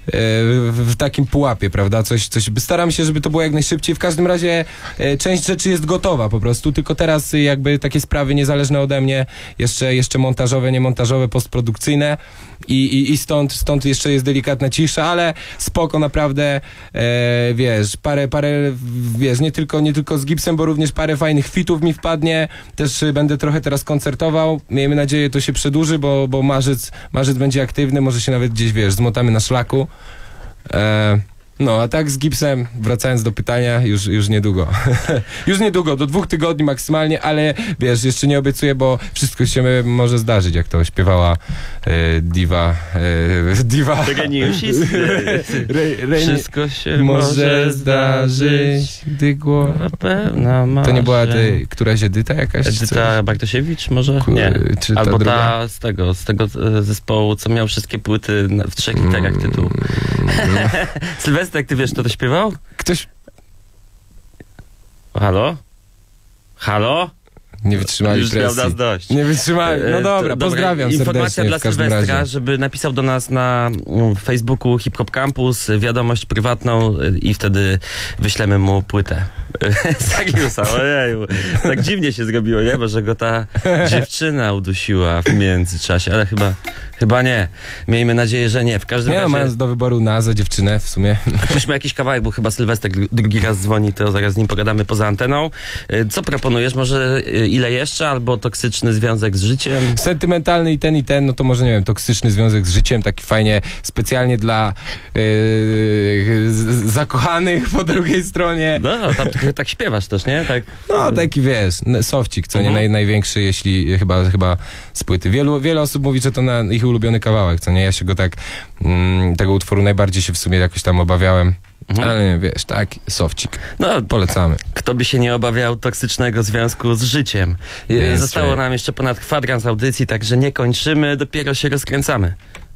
w takim pułapie, prawda, coś, coś, staram się, żeby to było jak najszybciej. W każdym razie e, część rzeczy jest gotowa po prostu, tylko teraz jakby takie sprawy niezależne ode mnie, jeszcze, jeszcze montażowe, niemontażowe, postprodukcyjne i, i, i stąd, stąd jeszcze jest delikatna cisza, ale spoko, naprawdę, e, wiesz, parę, parę, wiesz, nie tylko, nie tylko z Gipsem, bo również parę fajnych fitów mi wpadnie, też będę trochę teraz koncertował, miejmy nadzieję, to się przedłuży, bo, bo marzec, marzec będzie aktywny, może się nawet gdzieś, wiesz, zmotamy na szlaku. E, no, a tak z Gipsem, wracając do pytania, już, już niedługo. Już niedługo, do dwóch tygodni maksymalnie, ale wiesz, jeszcze nie obiecuję, bo wszystko się może zdarzyć, jak to śpiewała e, diva. E, diva. Geniusis. Wszystko się może, może zdarzyć, gdy głowa pełna marzeń. To nie była ty, któraś Edyta jakaś? Edyta Bartosiewicz może? Ku, nie. Czy ta Albo druga? ta z tego, z tego zespołu, co miał wszystkie płyty w trzech literach tytułu. Mm. Sylwester, jak ty wiesz, kto to śpiewał? Ktoś... Halo? Halo? Nie wytrzymali Już presji. miał nas dość. Nie wytrzymali. No dobra, pozdrawiam serdecznie. Informacja dla w każdym Sylwestra, razie. żeby napisał do nas na Facebooku Hip Hop Campus wiadomość prywatną i wtedy wyślemy mu płytę. Sariusa, ojeju. Tak dziwnie się zrobiło, nie? Bo że go ta dziewczyna udusiła w międzyczasie, ale chyba, chyba nie. Miejmy nadzieję, że nie. W każdym nie, razie... mając do wyboru nazwę dziewczynę w sumie. Puśćmy jakiś kawałek, bo chyba Sylwester drugi raz dzwoni, to zaraz z nim pogadamy poza anteną. Co proponujesz? Może Ile jeszcze? Albo Toksyczny związek z życiem? Sentymentalny i ten i ten, no to może nie wiem, Toksyczny związek z życiem, taki fajnie specjalnie dla yy, zakochanych po drugiej stronie. No, tam tak śpiewasz też, nie? Tak. No, taki wiesz, sofcik, co nie, Mhm. naj, największy, jeśli chyba, chyba z płyty. Wielu, wiele osób mówi, że to na ich ulubiony kawałek, co nie? Ja się go tak, mm, tego utworu najbardziej się w sumie jakoś tam obawiałem. Mhm. Ale nie, wiesz, tak, sofcik. No, polecamy. Kto by się nie obawiał toksycznego związku z życiem? Yes, Zostało right. nam jeszcze ponad kwadrans audycji, także nie kończymy, dopiero się rozkręcamy.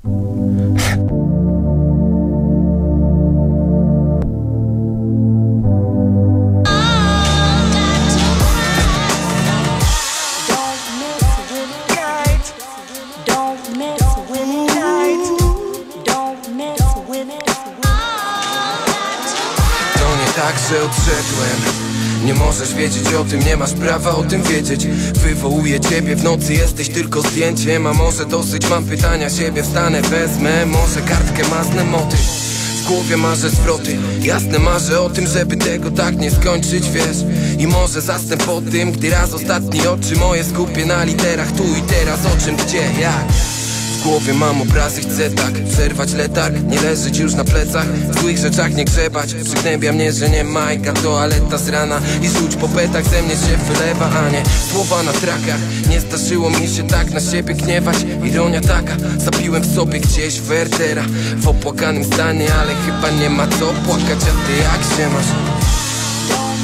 Tak, że odszedłem. Nie możesz wiedzieć o tym, nie masz prawa o tym wiedzieć. Wywołuję ciebie w nocy, jesteś tylko zdjęciem. A może dosyć, mam pytania siebie, wstanę, wezmę może kartkę, masne motyw. W głowie marzę zwroty, jasne marzę o tym, żeby tego tak nie skończyć, wiesz. I może zasnę po tym, gdy raz ostatni oczy moje skupię na literach tu i teraz. O czym, gdzie, jak? W głowie mam obrazy, chcę tak przerwać letarg, nie leżeć już na plecach, w złych rzeczach nie grzebać. Przygnębia mnie, że nie majka, toaleta z rana i rzuć po petach ze mnie się wylewa, a nie słowa na trakach. Nie zdarzyło mi się tak na siebie gniewać, ironia taka, zabiłem w sobie gdzieś Wertera w opłakanym stanie, ale chyba nie ma co płakać, a ty jak się masz?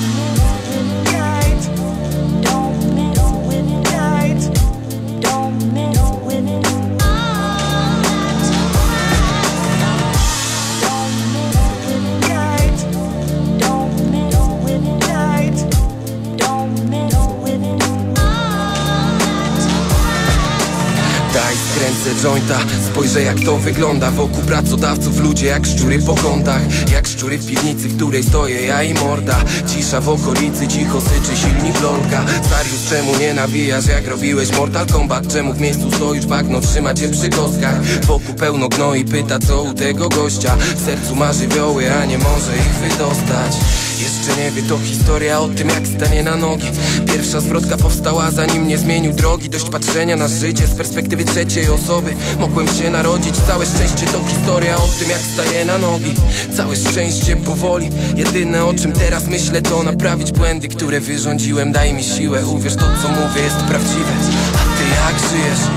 Zapalce jointa, spojrzę jak to wygląda. Wokół pracodawców ludzie jak szczury po kątach, jak szczury w piwnicy, w której stoję ja i morda. Cisza w okolicy, cicho syczy silnik lądka. Sarius, czemu nie nawijasz jak robiłeś Mortal Kombat? Czemu w miejscu stoisz, bagno trzyma cię przy kostkach? Wokół pełno gnoi, pyta co u tego gościa. W sercu ma żywioły, a nie może ich wydostać. Jeszcze nie wie, to historia o tym jak stanie na nogi. Pierwsza zwrotka powstała zanim nie zmienił drogi. Dość patrzenia na życie z perspektywy trzeciej osoby. Mogłem się narodzić, całe szczęście to historia o tym jak staję na nogi. Całe szczęście powoli. Jedyne o czym teraz myślę to naprawić błędy, które wyrządziłem. Daj mi siłę, uwierz, to co mówię jest prawdziwe. A ty jak żyjesz?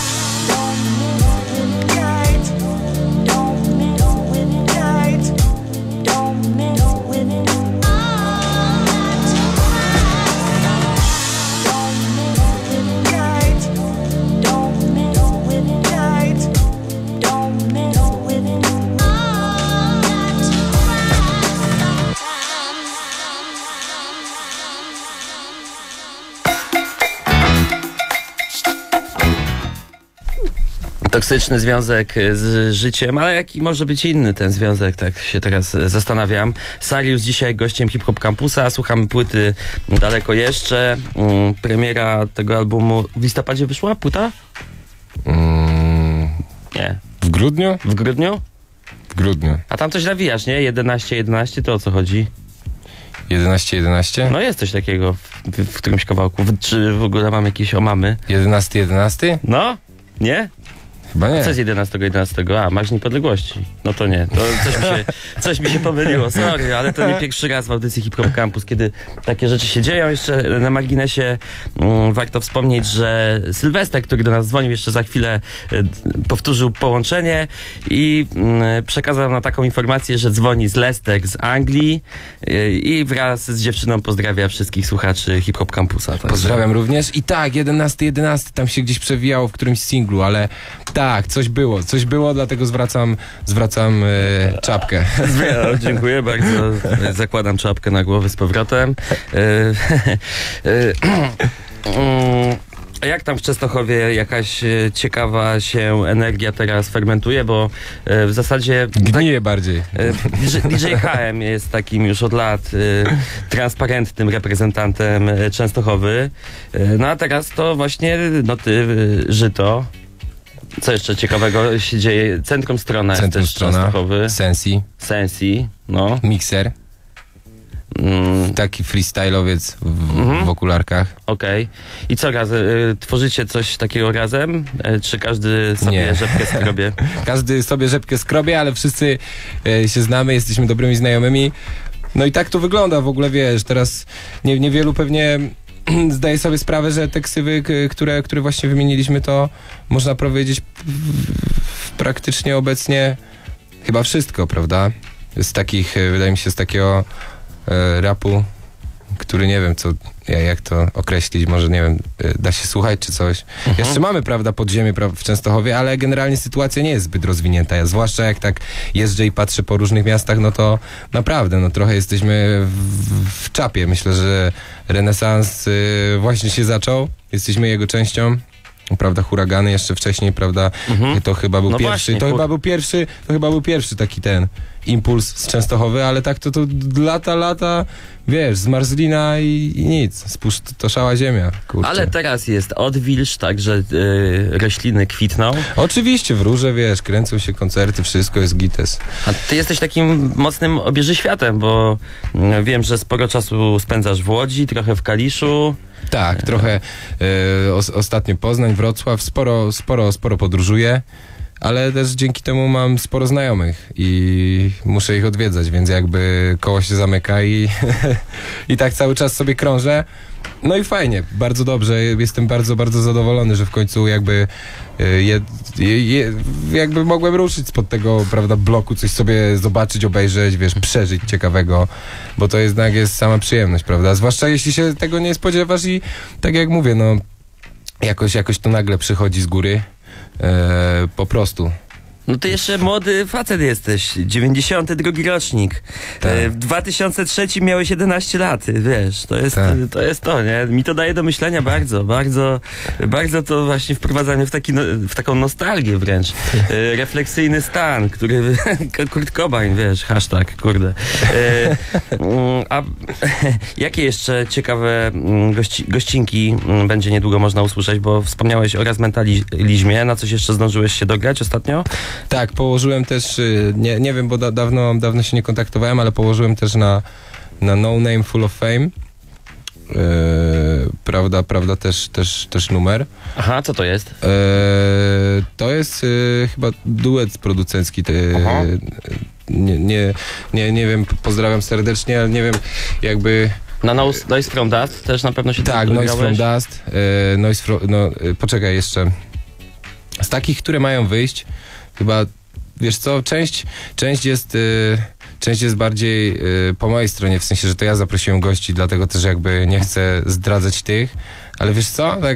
Toksyczny związek z życiem, ale jaki może być inny ten związek, tak się teraz zastanawiam. Sarius dzisiaj gościem Hip Hop Campusa, słuchamy płyty Daleko Jeszcze. Premiera tego albumu w listopadzie wyszła płyta? Mm, Nie. w grudniu? W grudniu? W grudniu. A tam coś nawijasz, nie? jedenaście jedenaście, to o co chodzi? jedenaście jedenaście? No jest coś takiego w, w którymś kawałku. Czy w ogóle mam jakieś omamy? jedenaście jedenaście? No? Nie? Chyba nie. Co jest jedenastego jedenastego? A, Marsz Niepodległości. No to nie, to coś mi się, coś mi się pomyliło, sorry, ale to nie pierwszy raz w audycji Hip Hop Campus, kiedy takie rzeczy się dzieją. Jeszcze na marginesie um, warto wspomnieć, że Sylwester, który do nas dzwonił, jeszcze za chwilę y, powtórzył połączenie i y, przekazał nam taką informację, że dzwoni z Leicester z Anglii y, i wraz z dziewczyną pozdrawia wszystkich słuchaczy Hip Hop Campusa. Także... Pozdrawiam również. I tak, jedenaście jedenaście tam się gdzieś przewijało w którymś singlu, ale tak, coś było, coś było, dlatego zwracam, zwracam e, czapkę. No, dziękuję bardzo. Zakładam czapkę na głowę z powrotem. E, e, e, A jak tam w Częstochowie jakaś ciekawa się energia teraz fermentuje, bo w zasadzie... Gnije bardziej. D J H M jest takim już od lat transparentnym reprezentantem Częstochowy. No a teraz to właśnie, no ty, Żyto. Co jeszcze ciekawego się dzieje? Centrum Strona Centrum jest też Strona, Częstochowy. Sensi. Sensi, no. Mikser. Mm. Taki freestyle'owiec w, mm-hmm. w okularkach. Okej. Okay. I co, raz, y, tworzycie coś takiego razem? Y, czy każdy sobie Nie. rzepkę skrobie? Każdy sobie rzepkę skrobie, ale wszyscy y, się znamy, jesteśmy dobrymi znajomymi. No i tak to wygląda w ogóle, wiesz, teraz nie, niewielu pewnie zdaje sobie sprawę, że te ksywy, które, które właśnie wymieniliśmy, to można powiedzieć praktycznie obecnie chyba wszystko, prawda? Z takich, wydaje mi się, z takiego e, rapu, który nie wiem, co, jak to określić, może nie wiem, da się słuchać czy coś. Mhm. Jeszcze mamy, prawda, podziemie w Częstochowie, ale generalnie sytuacja nie jest zbyt rozwinięta. Ja, zwłaszcza jak tak jeżdżę i patrzę po różnych miastach, no to naprawdę, no trochę jesteśmy w, w czapie. Myślę, że renesans y, właśnie się zaczął. Jesteśmy jego częścią. Prawda, huragany jeszcze wcześniej, prawda, mhm. to chyba był no pierwszy, właśnie, to chyba był pierwszy, to chyba był pierwszy taki ten impuls z Częstochowy, ale tak to, to lata, lata, wiesz, zmarzlina i, i nic, spustoszała ziemia, kurczę. Ale teraz jest odwilż, także yy, rośliny kwitną. Oczywiście, w Róże, wiesz, kręcą się koncerty, wszystko jest gites. A ty jesteś takim mocnym obieżyświatem, bo yy, wiem, że sporo czasu spędzasz w Łodzi, trochę w Kaliszu. Tak, trochę y, os, ostatnio Poznań, Wrocław, sporo, sporo, sporo podróżuję, ale też dzięki temu mam sporo znajomych i muszę ich odwiedzać, więc jakby koło się zamyka i, i tak cały czas sobie krążę. No i fajnie, bardzo dobrze, jestem bardzo, bardzo zadowolony, że w końcu jakby je, je, je, jakby mogłem ruszyć spod tego, prawda, bloku, coś sobie zobaczyć, obejrzeć, wiesz, przeżyć ciekawego, bo to jednak jest sama przyjemność, prawda, zwłaszcza jeśli się tego nie spodziewasz i tak jak mówię, no jakoś, jakoś to nagle przychodzi z góry, e, po prostu. No ty jeszcze młody facet jesteś, dziewięćdziesiąty drugi rocznik. Tak. E, W dwa tysiące trzecim miałeś jedenaście lat, wiesz, to jest, Tak. to jest to, nie? Mi to daje do myślenia bardzo, bardzo, bardzo to właśnie wprowadza mnie w, taki, no, w taką nostalgię wręcz. E, refleksyjny stan, który, Kurt Cobain, wiesz, hashtag, kurde. E, mm, a jakie jeszcze ciekawe mm, gości, gościnki mm, będzie niedługo można usłyszeć, bo wspomniałeś o Razmentalizmie, na coś jeszcze zdążyłeś się dograć ostatnio? Tak, położyłem też, y, nie, nie wiem, bo da, dawno, dawno się nie kontaktowałem, ale położyłem też na, na No Name Full of Fame. Yy, prawda, prawda, też, też, też numer. Aha, co to jest? Yy, to jest y, chyba duet producencki. Ty, nie, nie, nie, nie wiem, pozdrawiam serdecznie, ale nie wiem, jakby... Na no, Noise from Dust też na pewno się Tak, Noise from Dust. Yy, noise from, no, yy, poczekaj jeszcze. Z takich, które mają wyjść, chyba, wiesz co, część, część jest... Yy, Część jest bardziej y, po mojej stronie, w sensie, że to ja zaprosiłem gości, dlatego też jakby nie chcę zdradzać tych, ale wiesz co, tak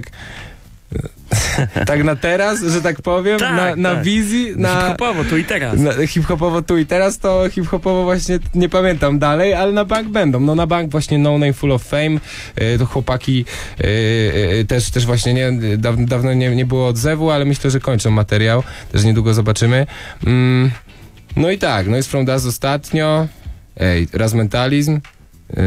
tak na teraz, że tak powiem, tak, na, na tak. wizji, na hip-hopowo tu i teraz. Na, hip-hopowo tu i teraz, to hip-hopowo właśnie nie pamiętam dalej, ale na bank będą. No na bank właśnie No Name Full of Fame, y, to chłopaki y, y, też, też właśnie nie, dawno, dawno nie, nie było odzewu, ale myślę, że kończą materiał, też niedługo zobaczymy. Mm. No i tak, Noise from Dust ostatnio, ej, Razmentalizm, yy,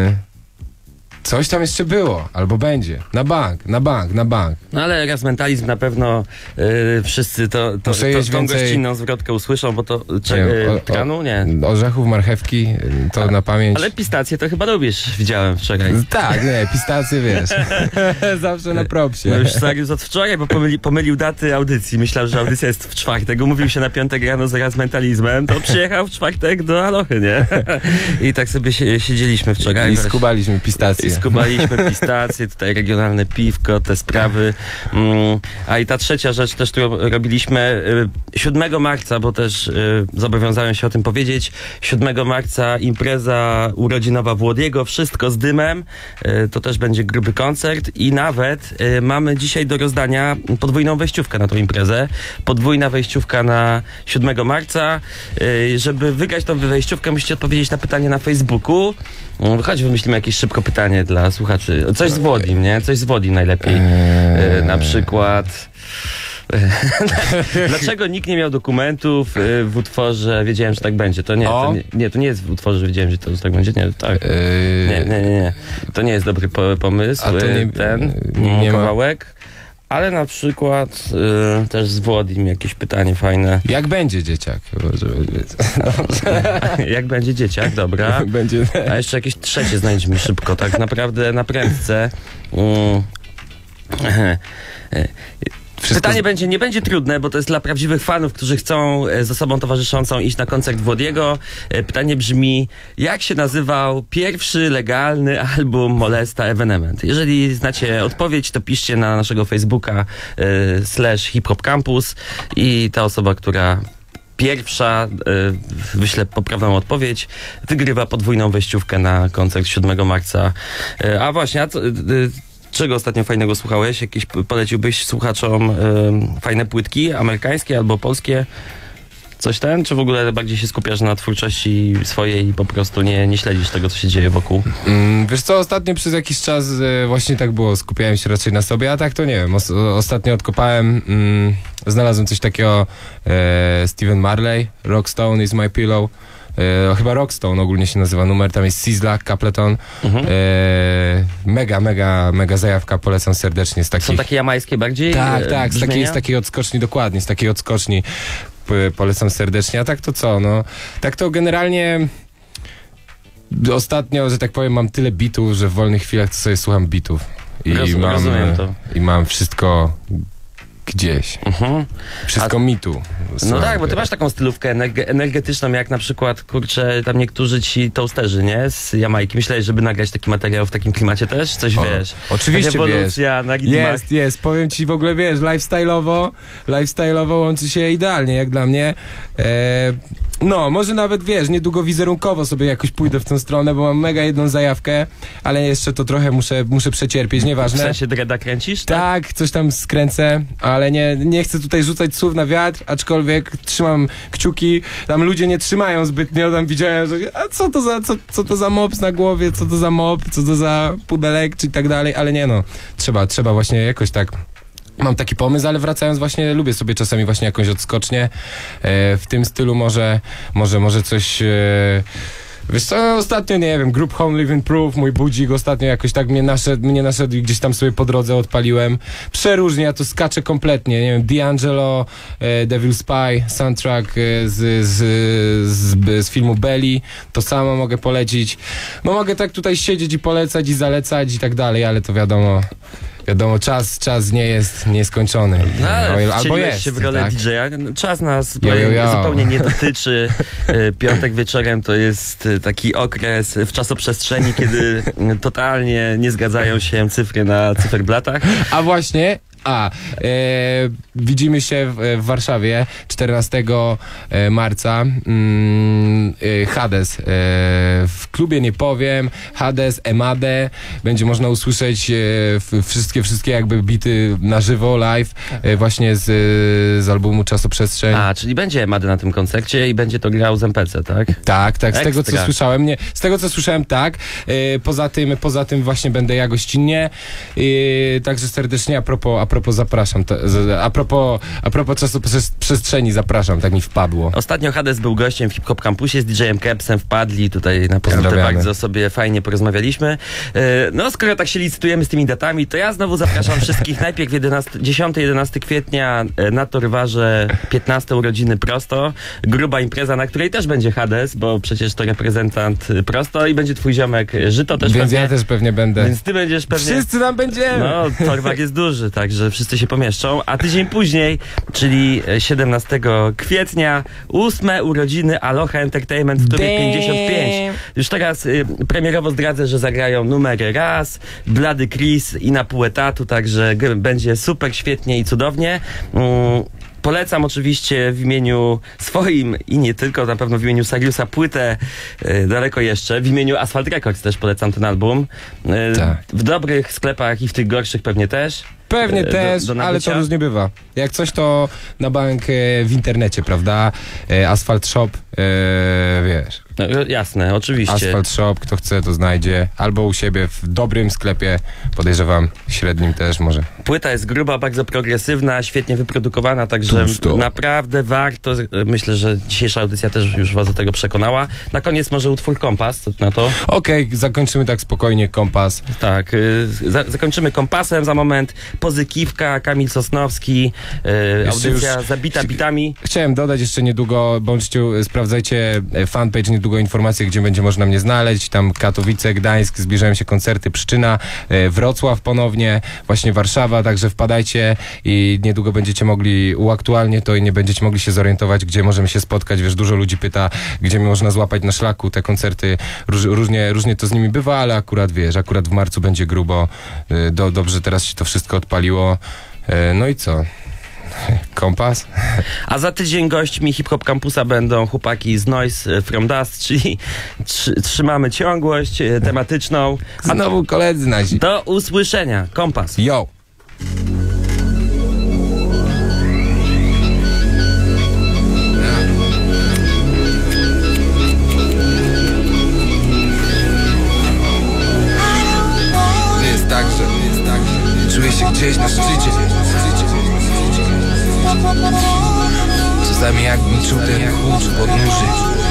coś tam jeszcze było, albo będzie, na bank, na bank, na bank. No ale Razmentalizm na pewno yy, wszyscy to, to, to, tą więcej... gościnną zwrotkę usłyszą, bo to czy, Nie, yy, o, o, tranu, nie? Orzechów, marchewki, to A, na pamięć. Ale pistacje to chyba lubisz, widziałem wczoraj. Tak, nie, pistacje wiesz, zawsze na propsie. No już Sarius od wczoraj, bo pomyli, pomylił daty audycji, myślał, że audycja jest w czwartek, umówił się na piątek rano z Razmentalizmem, to przyjechał w czwartek do Alochy, nie? I tak sobie się, siedzieliśmy wczoraj. I skubaliśmy pistacje. I skubaliśmy pistacje, tutaj regionalne piwko, te sprawy. Mm, a i ta trzecia rzecz też, którą robiliśmy siódmego marca, bo też y, zobowiązałem się o tym powiedzieć. siódmego marca impreza urodzinowa Włodiego, wszystko z dymem. Y, to też będzie gruby koncert i nawet y, mamy dzisiaj do rozdania podwójną wejściówkę na tą imprezę. Podwójna wejściówka na siódmego marca. Y, żeby wygrać tą wejściówkę, musicie odpowiedzieć na pytanie na Facebooku. Chodź, wymyślimy jakieś szybko pytanie dla słuchaczy. Coś z Włodim, nie? Coś z Włodim najlepiej. Eee... Na przykład... Dlaczego nikt nie miał dokumentów w utworze Wiedziałem, że tak będzie? To nie, to nie, nie, to nie jest w utworze, że Wiedziałem, że to tak będzie. Nie, tak. Eee... nie, nie, nie, nie. To nie jest dobry pomysł. A to nie, ten nie, nie kawałek. Ma... Ale na przykład y, też z Włodim jakieś pytanie fajne. Jak będzie dzieciak? Jak będzie dzieciak, dobra. Będzie... A jeszcze jakieś trzecie znajdziemy szybko, tak naprawdę na prędce. Mm. Wszystko Pytanie z... będzie, nie będzie trudne, bo to jest dla prawdziwych fanów, którzy chcą z osobą towarzyszącą iść na koncert Włodiego. Pytanie brzmi, jak się nazywał pierwszy legalny album Molesta Evenement? Jeżeli znacie odpowiedź, to piszcie na naszego Facebooka y, slash Hip Hop Campus i ta osoba, która pierwsza y, wyśle poprawną odpowiedź, wygrywa podwójną wejściówkę na koncert siódmego marca. Y, a właśnie, a co... Y, Czego ostatnio fajnego słuchałeś? Jakieś poleciłbyś słuchaczom y, fajne płytki amerykańskie albo polskie? Coś ten? Czy w ogóle bardziej się skupiasz na twórczości swojej i po prostu nie, nie śledzisz tego, co się dzieje wokół? Mm, wiesz co, ostatnio przez jakiś czas y, właśnie tak było. Skupiałem się raczej na sobie, a tak to nie wiem. Os ostatnio odkopałem, mm, znalazłem coś takiego e, Steven Marley, Rockstone is my pillow. E, chyba Rockstone ogólnie się nazywa numer, tam jest Sizzla, Capleton. Mhm. E, mega, mega, mega zajawka, polecam serdecznie. Z takich... Są takie jamańskie bardziej? Tak, tak, z takiej, z takiej odskoczni, dokładnie, z takiej odskoczni polecam serdecznie. A tak to co, no, tak to generalnie ostatnio, że tak powiem, mam tyle bitów, że w wolnych chwilach to sobie słucham bitów. I Rozum, mam, rozumiem to. I mam wszystko gdzieś. Uh-huh. Wszystko A, mi tu. No tak, bo ty masz taką stylówkę energetyczną, jak na przykład, kurczę, tam niektórzy ci toasterzy, nie? Z Jamajki. Myślałeś, żeby nagrać taki materiał w takim klimacie też? Coś o, wiesz? Oczywiście wiesz. Na jest, jest. Powiem ci w ogóle, wiesz, lifestyle'owo, lifestyle'owo łączy się idealnie, jak dla mnie. E, No, może nawet, wiesz, niedługo wizerunkowo sobie jakoś pójdę w tą stronę, bo mam mega jedną zajawkę, ale jeszcze to trochę muszę, muszę przecierpieć, nieważne. W sensie dreda kręcisz? Tak, tak, coś tam skręcę, ale nie, nie chcę tutaj rzucać słów na wiatr, aczkolwiek trzymam kciuki, tam ludzie nie trzymają zbytnio, tam widziałem, że a co to za, co, co to za mops na głowie, co to za mop, co to za pudelek, czy tak dalej, ale nie no, trzeba, trzeba właśnie jakoś tak. Mam taki pomysł, ale wracając właśnie, lubię sobie czasami właśnie jakąś odskocznię. E, w tym stylu może, może, może coś... E, wiesz co, ostatnio, nie wiem, Group Home Live Improve, mój budzik, ostatnio jakoś tak mnie naszedł, mnie naszedł i gdzieś tam sobie po drodze odpaliłem. Przeróżnie, ja tu skaczę kompletnie, nie wiem, D'Angelo, e, Devil Spy, soundtrack e, z, z, z, z filmu Belly, to samo mogę polecić. No mogę tak tutaj siedzieć i polecać i zalecać i tak dalej, ale to wiadomo... Wiadomo, czas, czas nie jest nieskończony. No, ale albo jest. się w rolę tak? didżeja. Czas nas Jo, jo, jo. zupełnie nie dotyczy. Piątek wieczorem to jest taki okres w czasoprzestrzeni, kiedy totalnie nie zgadzają się cyfry na cyferblatach. A właśnie... A, e, widzimy się w, w Warszawie czternastego marca. Mm, e, Hades. E, w klubie nie powiem. Hades, Emadę. Będzie można usłyszeć e, w, wszystkie, wszystkie jakby bity na żywo, live. E, właśnie z, z albumu Czasoprzestrzeń. A, czyli będzie Emadę na tym koncercie i będzie to grał z M P C, tak? Tak, tak. Z Ekstra. tego co słyszałem, nie, z tego co słyszałem, tak. E, poza tym, poza tym właśnie będę ja gościnnie. E, także serdecznie a propos, a propos zapraszam, to, a propos, a propos czasoprzestrzeni zapraszam, tak mi wpadło. Ostatnio Hades był gościem w Hip Hop Campusie z didżejem Kepsem, wpadli tutaj na pozytywnie bardzo sobie fajnie porozmawialiśmy. No skoro tak się licytujemy z tymi datami, to ja znowu zapraszam wszystkich najpierw dziesiątego jedenastego kwietnia na Torwarze piętnaste urodziny Prosto. Gruba impreza, na której też będzie Hades, bo przecież to reprezentant Prosto i będzie twój ziomek Żyto też Więc pewnie. ja też pewnie będę. Więc ty będziesz pewnie... Wszyscy tam będziemy! No, Torwar jest duży, także wszyscy się pomieszczą, a tydzień później, czyli siedemnastego kwietnia, ósme urodziny Aloha Entertainment w klubie pięćdziesiąt pięć. Już teraz y, premierowo zdradzę, że zagrają numery raz, Blady Chris i na pół etatu, także g- będzie super, świetnie i cudownie. Mm. Polecam oczywiście w imieniu swoim i nie tylko, na pewno w imieniu Sariusa płytę, y, daleko jeszcze, w imieniu Asphalt Records też polecam ten album. Y, tak. W dobrych sklepach i w tych gorszych pewnie też. Pewnie do, też, do ale to różnie bywa. Jak coś to na bank e, w internecie, prawda? E, Asphalt Shop, e, wiesz. No, jasne, oczywiście. Asphalt Shop, kto chce to znajdzie. Albo u siebie w dobrym sklepie, podejrzewam średnim też może. Płyta jest gruba, bardzo progresywna, świetnie wyprodukowana, także Tusto. naprawdę warto. Myślę, że dzisiejsza audycja też już was do tego przekonała. Na koniec może utwór Kompas, co na to? Okej, okay, zakończymy tak spokojnie, Kompas. Tak, y, za, zakończymy Kompasem za moment. Pozykiwka, Kamil Sosnowski, y, audycja już zabita bitami. Chciałem dodać jeszcze niedługo, bądźcie, sprawdzajcie fanpage, niedługo informacje, gdzie będzie można mnie znaleźć. Tam Katowice, Gdańsk, zbliżają się koncerty, Pszczyna, Wrocław ponownie, właśnie Warszawa, także wpadajcie i niedługo będziecie mogli uaktualnić to i nie będziecie mogli się zorientować, gdzie możemy się spotkać. Wiesz, dużo ludzi pyta, gdzie mnie można złapać na szlaku. Te koncerty, róż, różnie, różnie to z nimi bywa, ale akurat wiesz, akurat w marcu będzie grubo. Do, dobrze teraz się to wszystko odpaliło. No i co? Kompas. A za tydzień gośćmi Hip Hop Campusa będą chłopaki z Noise from Dust, czyli tr- trzymamy ciągłość tematyczną. A znowu koledzy nasi. Do usłyszenia. Kompas. Yo! Jest tak, że jest tak, że czuję się gdzieś na szczycie. Czasami jakbym czuł ten chłód w podnóży.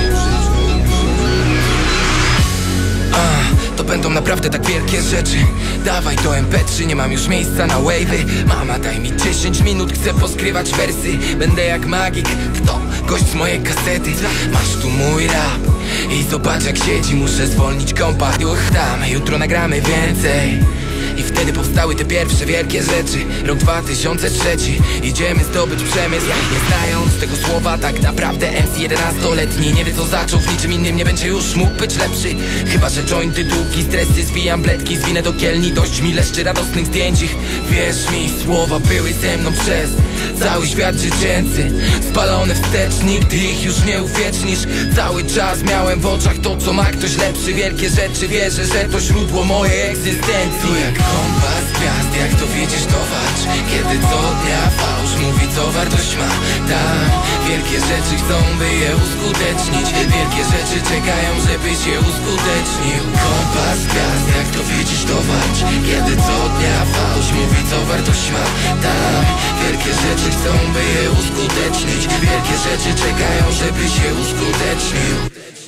A, to będą naprawdę tak wielkie rzeczy. Dawaj to em pe trzy, nie mam już miejsca na wave'y. Mama, daj mi dziesięć minut, chcę poskrywać wersy. Będę jak magik, kto? Gość z mojej kasety. Masz tu mój rap i zobacz jak siedzi. Muszę zwolnić kompa, już tam. Jutro nagramy więcej i wtedy powstanie stały te pierwsze wielkie rzeczy. Rok dwa tysiące trzeci, idziemy zdobyć przemysł. Nie znając tego słowa tak naprawdę M C jedenastoletni nie wie co zaczął, w niczym innym nie będzie już mógł być lepszy. Chyba że jointy, długi, stresy, zwijam bledki, zwinę do kielni, dość mi leszczy radosnych zdjęć ich. Wierz mi, słowa były ze mną przez cały świat dziecięcy, spalone wstecz, nigdy ich już nie uwiecznisz. Cały czas miałem w oczach to co ma ktoś lepszy. Wielkie rzeczy, wierzę, że to źródło mojej egzystencji. To jak kompas gwiazd, jak to widzisz to walcz. Kiedy co dnia fałsz mówi co wartość ma. Tam wielkie rzeczy chcą by je uskutecznić. Wielkie rzeczy czekają żebyś je uskutecznił. Kompas gwiazd, jak to widzisz to walcz. Kiedy co dnia fałsz mówi co wartość ma. Tam wielkie rzeczy chcą by je uskutecznić. Wielkie rzeczy czekają żebyś je uskutecznił.